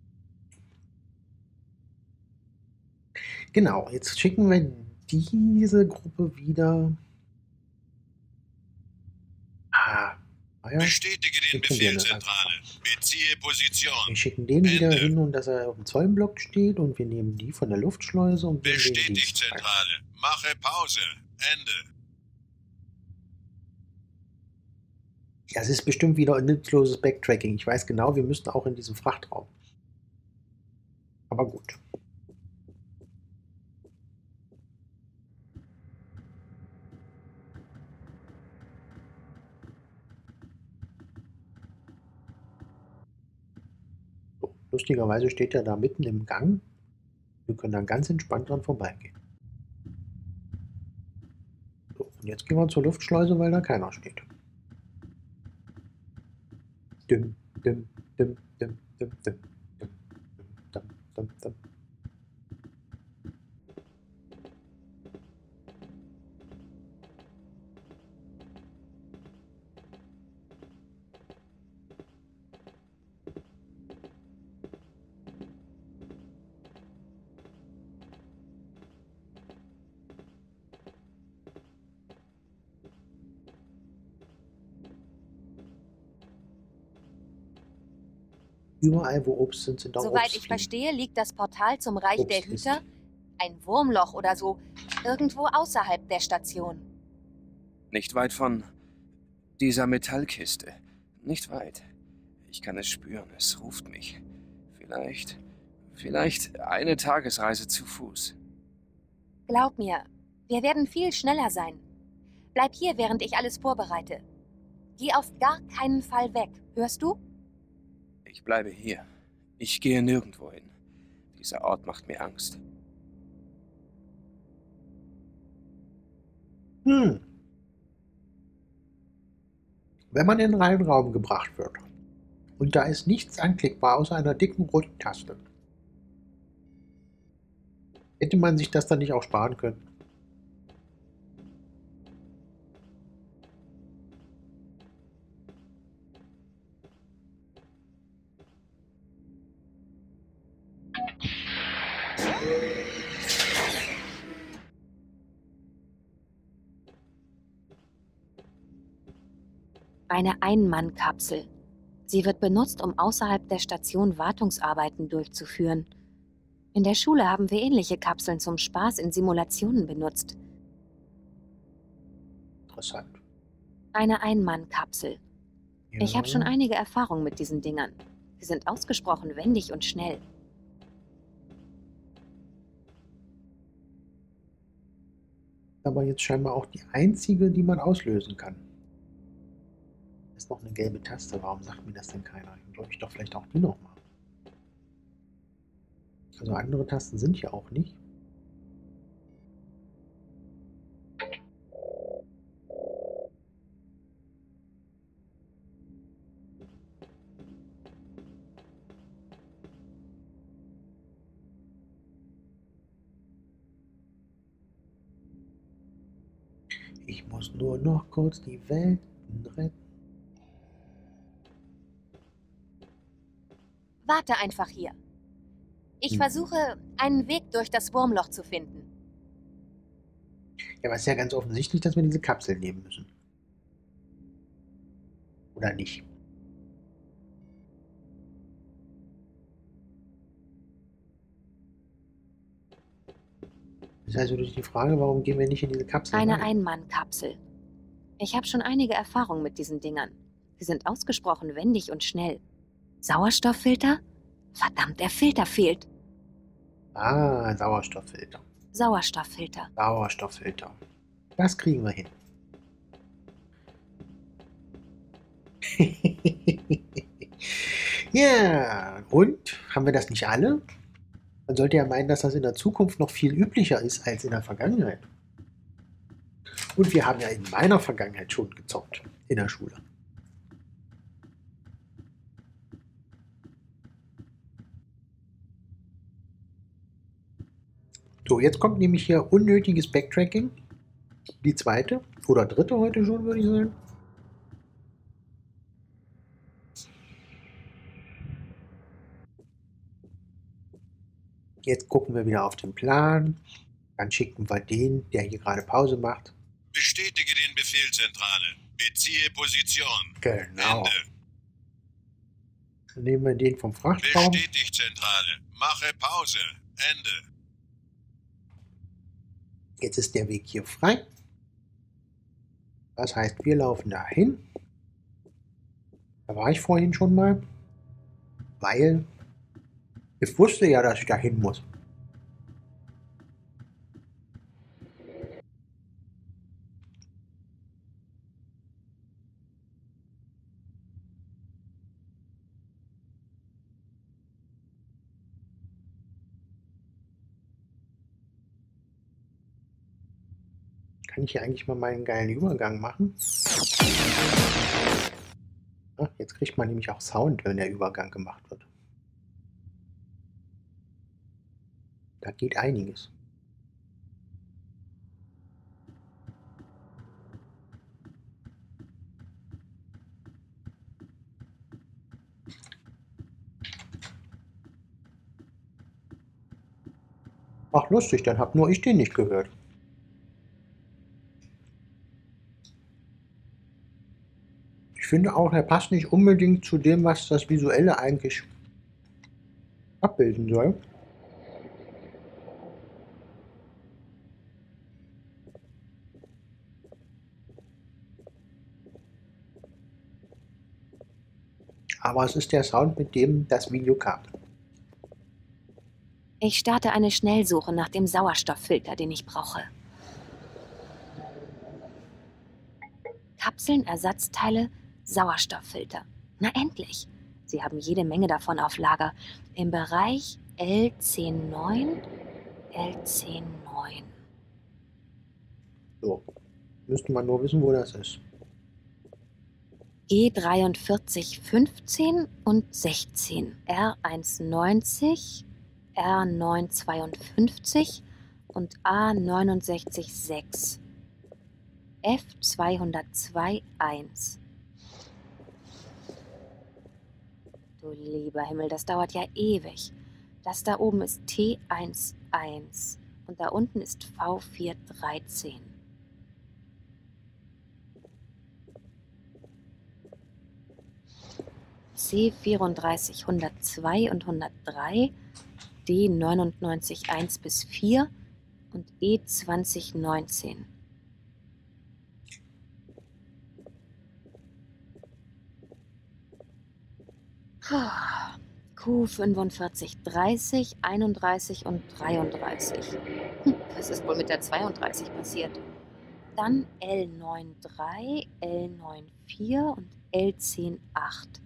Genau, jetzt schicken wir diese Gruppe wieder. Ah, ja. Bestätige den Befehl, Zentrale. Beziehe Position. Wir schicken den wieder Ende. hin und dass er auf dem Zollenblock steht und wir nehmen die von der Luftschleuse und geben denen die Bestätigt, frei. Zentrale. Mache Pause. Ende. Das ist bestimmt wieder ein nutzloses Backtracking. Ich weiß genau, wir müssen auch in diesem Frachtraum. Aber gut. So, lustigerweise steht er da mitten im Gang. Wir können dann ganz entspannt dran vorbeigehen. So, und jetzt gehen wir zur Luftschleuse, weil da keiner steht. Dum, dum, dum, dum, dum, dum, dum, dum, dum, dum. Überall, wo Obst sind, sind auch Soweit ich Obstfliegen. verstehe, liegt das Portal zum Reich der Obst ist- Hüter, ein Wurmloch oder so, irgendwo außerhalb der Station. Nicht weit von dieser Metallkiste. Nicht weit. Ich kann es spüren, es ruft mich. Vielleicht, vielleicht eine Tagesreise zu Fuß. Glaub mir, wir werden viel schneller sein. Bleib hier, während ich alles vorbereite. Geh auf gar keinen Fall weg, hörst du? Ich bleibe hier. Ich gehe nirgendwo hin. Dieser Ort macht mir Angst. Hm. Wenn man in einen reinen Raum gebracht wird und da ist nichts anklickbar außer einer dicken roten Taste, hätte man sich das dann nicht auch sparen können? Eine Ein-Mann-Kapsel. Sie wird benutzt, um außerhalb der Station Wartungsarbeiten durchzuführen. In der Schule haben wir ähnliche Kapseln zum Spaß in Simulationen benutzt. Interessant. Eine Ein-Mann-Kapsel. Ja. Ich habe schon einige Erfahrungen mit diesen Dingern. Sie sind ausgesprochen wendig und schnell. Aber jetzt scheinbar auch die einzige, die man auslösen kann. Da ist noch eine gelbe Taste. Warum sagt mir das denn keiner? Dann drücke ich doch vielleicht auch die nochmal. Also andere Tasten sind hier auch nicht. Ich muss nur noch kurz die Welt retten. Warte einfach hier. Ich Hm. versuche, einen Weg durch das Wurmloch zu finden. Ja, aber es ist ja ganz offensichtlich, dass wir diese Kapsel nehmen müssen. Oder nicht? Das ist also die Frage, warum gehen wir nicht in diese Kapsel Eine rein? Einmannkapsel. Ich habe schon einige Erfahrungen mit diesen Dingern. Sie sind ausgesprochen wendig und schnell. Sauerstofffilter? Verdammt, der Filter fehlt. Ah, Sauerstofffilter. Sauerstofffilter. Sauerstofffilter. Das kriegen wir hin. Ja, und? Haben wir das nicht alle? Man sollte ja meinen, dass das in der Zukunft noch viel üblicher ist als in der Vergangenheit. Und wir haben ja in meiner Vergangenheit schon gezockt in der Schule. So, jetzt kommt nämlich hier unnötiges Backtracking. Die zweite oder dritte heute schon, würde ich sagen. Jetzt gucken wir wieder auf den Plan. Dann schicken wir den, der hier gerade Pause macht. Bestätige den Befehl, Zentrale. Beziehe Position. Genau. Ende. Dann nehmen wir den vom Frachtraum. Bestätigt, Zentrale. Mache Pause. Ende. Jetzt ist der Weg hier frei. Das heißt, wir laufen dahin. Da war ich vorhin schon mal. Weil ich wusste ja, dass ich dahin muss. Kann ich hier eigentlich mal meinen geilen Übergang machen? Ach, jetzt kriegt man nämlich auch Sound, wenn der Übergang gemacht wird. Da geht einiges. Ach, lustig, dann hab nur ich den nicht gehört. Ich finde auch, er passt nicht unbedingt zu dem, was das Visuelle eigentlich abbilden soll. Aber es ist der Sound, mit dem das Video kam. Ich starte eine Schnellsuche nach dem Sauerstofffilter, den ich brauche. Kapseln, Ersatzteile, Sauerstofffilter. Na endlich! Sie haben jede Menge davon auf Lager. Im Bereich L zehn neun, L zehn neun. So, müsste man nur wissen, wo das ist. E dreiundvierzig fünfzehn und sechzehn, R neunzig, R neunhundertzweiundfünfzig und A neunundsechzig sechs, F zweihundertzwei eins. Du lieber Himmel, das dauert ja ewig. Das da oben ist T elf und da unten ist V vierhundertdreizehn. C vierunddreißig hundertzwei und hundertdrei, D neunundneunzig eins bis vier und E zwanzig neunzehn. Q fünfundvierzig dreißig, einunddreißig und dreiunddreißig. Hm, was ist wohl mit der zweiunddreißig passiert? Dann L neununddreißig, L vierundneunzig und L zehn acht.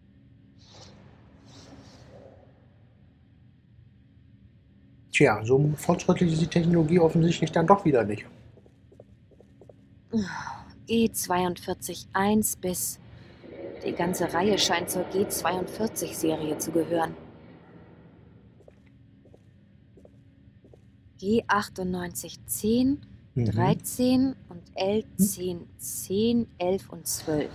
Tja, so fortschrittlich ist die Technologie offensichtlich dann doch wieder nicht. G zweiundvierzig eins bis... Die ganze Reihe scheint zur G zweiundvierzig-Serie zu gehören. G achtundneunzig zehn, Mhm. dreizehn und L zehn zehn, elf und zwölf.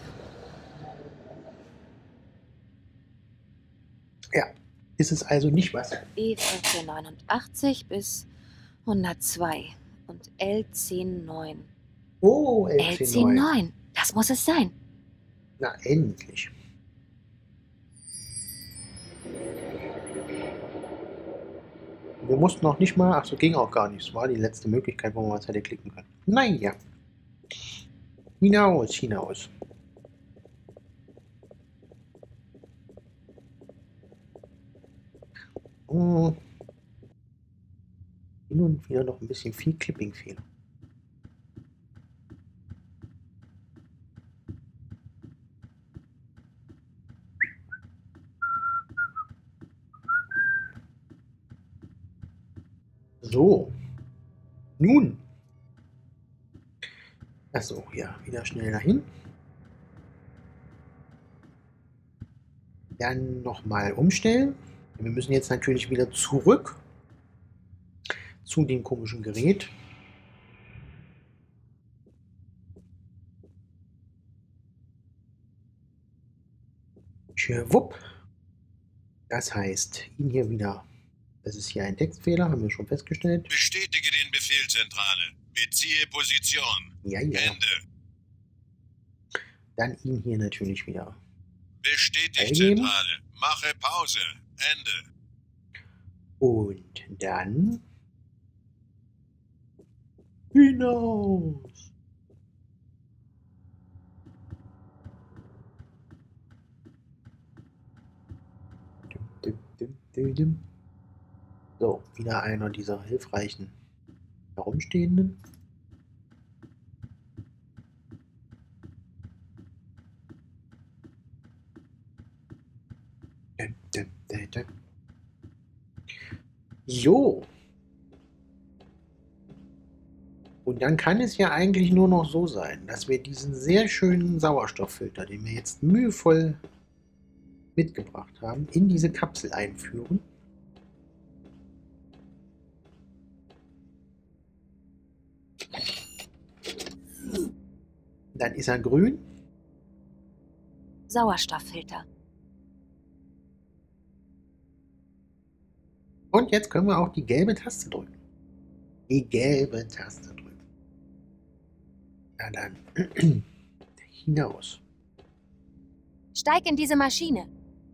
Ja, ist es also nicht was. E vierzehnhundertneunundachtzig bis hundertzwei und L zehn neun. Oh, L zehn neun, das muss es sein. Na, endlich. Wir mussten auch nicht mal... Ach so, ging auch gar nicht. Das war die letzte Möglichkeit, wo man was hätte klicken können. Naja. Hinaus, hinaus. Hm. Hin und wieder noch ein bisschen viel Clipping-Fehler. So. Nun. Achso, ja, wieder schnell dahin. Dann nochmal umstellen. Wir müssen jetzt natürlich wieder zurück zu dem komischen Gerät. Schwupp. Das heißt, ihn hier wieder. Das ist hier ein Textfehler, haben wir schon festgestellt. Bestätige den Befehl, Zentrale. Beziehe Position. Ja, ja. Ende. Dann ihn hier natürlich wieder. Bestätigt, eingeben. Zentrale. Mache Pause. Ende. Und dann hinaus. Dum, dum, dum, dum, dum. So, wieder einer dieser hilfreichen herumstehenden. Dum, dum, dum, dum. So. Und dann kann es ja eigentlich nur noch so sein, dass wir diesen sehr schönen Sauerstofffilter, den wir jetzt mühevoll mitgebracht haben, in diese Kapsel einführen. Dann ist er grün. Sauerstofffilter. Und jetzt können wir auch die gelbe Taste drücken. Die gelbe Taste drücken. Na dann. Hinaus. Steig in diese Maschine.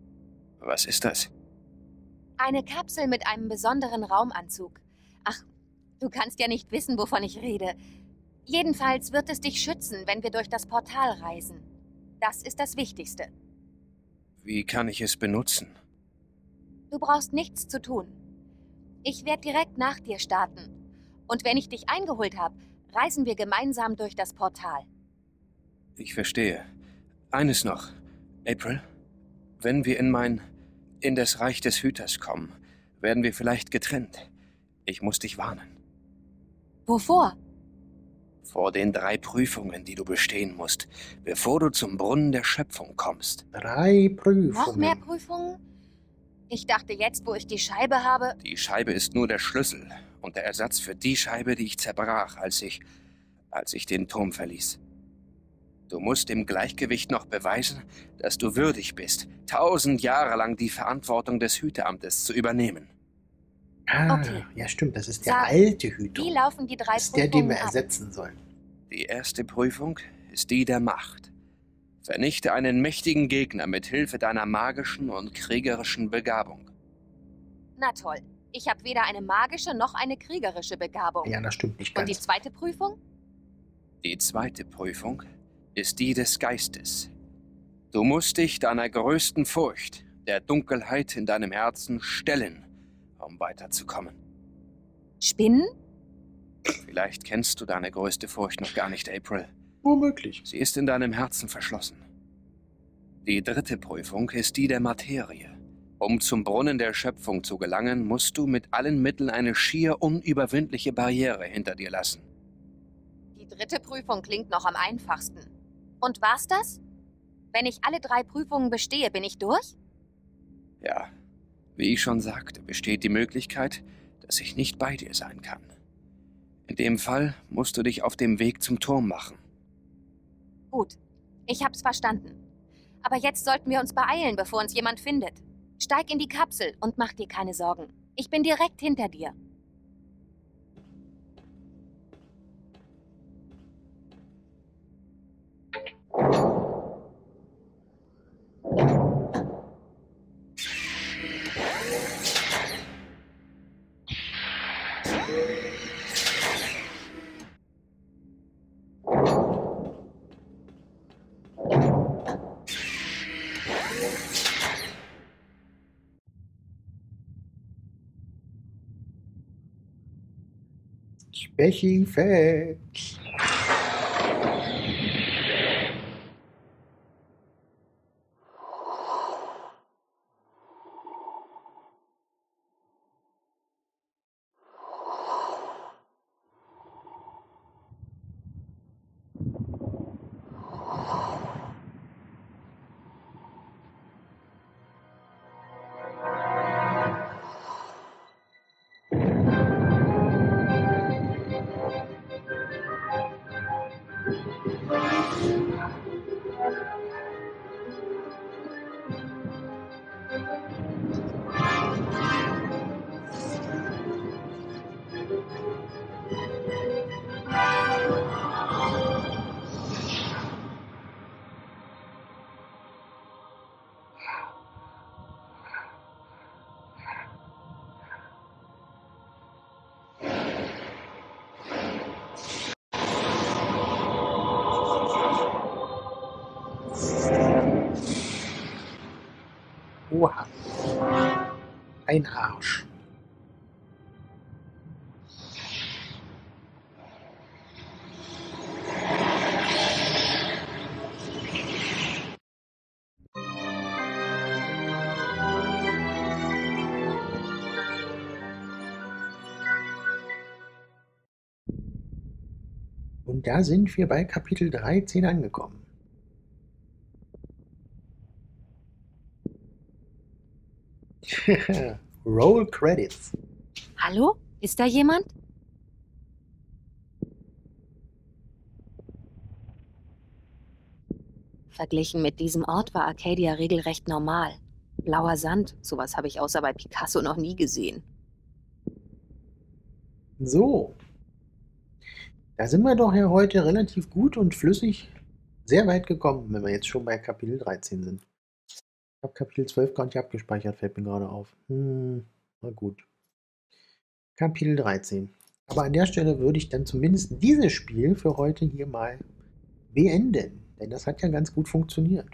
Was ist das? Eine Kapsel mit einem besonderen Raumanzug. Ach, du kannst ja nicht wissen, wovon ich rede. Jedenfalls wird es dich schützen, wenn wir durch das Portal reisen. Das ist das Wichtigste. Wie kann ich es benutzen? Du brauchst nichts zu tun. Ich werde direkt nach dir starten. Und wenn ich dich eingeholt habe, reisen wir gemeinsam durch das Portal. Ich verstehe. Eines noch. April, wenn wir in mein... in das Reich des Hüters kommen, werden wir vielleicht getrennt. Ich muss dich warnen. Wovor? Vor den drei Prüfungen, die du bestehen musst, bevor du zum Brunnen der Schöpfung kommst. Drei Prüfungen. Noch mehr Prüfungen? Ich dachte jetzt, wo ich die Scheibe habe... Die Scheibe ist nur der Schlüssel und der Ersatz für die Scheibe, die ich zerbrach, als ich... als ich den Turm verließ. Du musst im Gleichgewicht noch beweisen, dass du würdig bist, tausend Jahre lang die Verantwortung des Hüteramtes zu übernehmen. Ah, Okay. ja stimmt, das ist der Sag, alte Hüter. Wie laufen die drei Das ist der, den Prüfungen wir ab? ersetzen sollen. Die erste Prüfung ist die der Macht. Vernichte einen mächtigen Gegner mit Hilfe deiner magischen und kriegerischen Begabung. Na toll. Ich habe weder eine magische noch eine kriegerische Begabung. Ja, das stimmt nicht Und die ganz. zweite Prüfung? Die zweite Prüfung ist die des Geistes. Du musst dich deiner größten Furcht, der Dunkelheit in deinem Herzen, stellen, um weiterzukommen. Spinnen? Vielleicht kennst du deine größte Furcht noch gar nicht, April. Womöglich. Sie ist in deinem Herzen verschlossen. Die dritte Prüfung ist die der Materie. Um zum Brunnen der Schöpfung zu gelangen, musst du mit allen Mitteln eine schier unüberwindliche Barriere hinter dir lassen. Die dritte Prüfung klingt noch am einfachsten. Und war's das? Wenn ich alle drei Prüfungen bestehe, bin ich durch? Ja, wie ich schon sagte, besteht die Möglichkeit, dass ich nicht bei dir sein kann. In dem Fall musst du dich auf dem Weg zum Turm machen. Gut, ich hab's verstanden. Aber jetzt sollten wir uns beeilen, bevor uns jemand findet. Steig in die Kapsel und mach dir keine Sorgen. Ich bin direkt hinter dir. Special Effects. Oha. Ein Arsch. Und da sind wir bei Kapitel dreizehn angekommen. Roll Credits. Hallo? Ist da jemand? Verglichen mit diesem Ort war Arcadia regelrecht normal. Blauer Sand, sowas habe ich außer bei Picasso noch nie gesehen. So. Da sind wir doch ja heute relativ gut und flüssig sehr weit gekommen, wenn wir jetzt schon bei Kapitel dreizehn sind. Ich habe Kapitel zwölf gar nicht abgespeichert, fällt mir gerade auf. Hm, na gut. Kapitel dreizehn. Aber an der Stelle würde ich dann zumindest dieses Spiel für heute hier mal beenden. Denn das hat ja ganz gut funktioniert.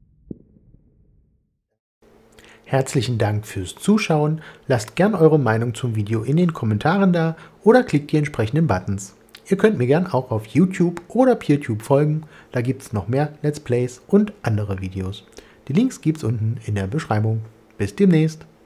Herzlichen Dank fürs Zuschauen. Lasst gern eure Meinung zum Video in den Kommentaren da oder klickt die entsprechenden Buttons. Ihr könnt mir gern auch auf YouTube oder PeerTube folgen. Da gibt es noch mehr Let's Plays und andere Videos. Die Links gibt es unten in der Beschreibung. Bis demnächst.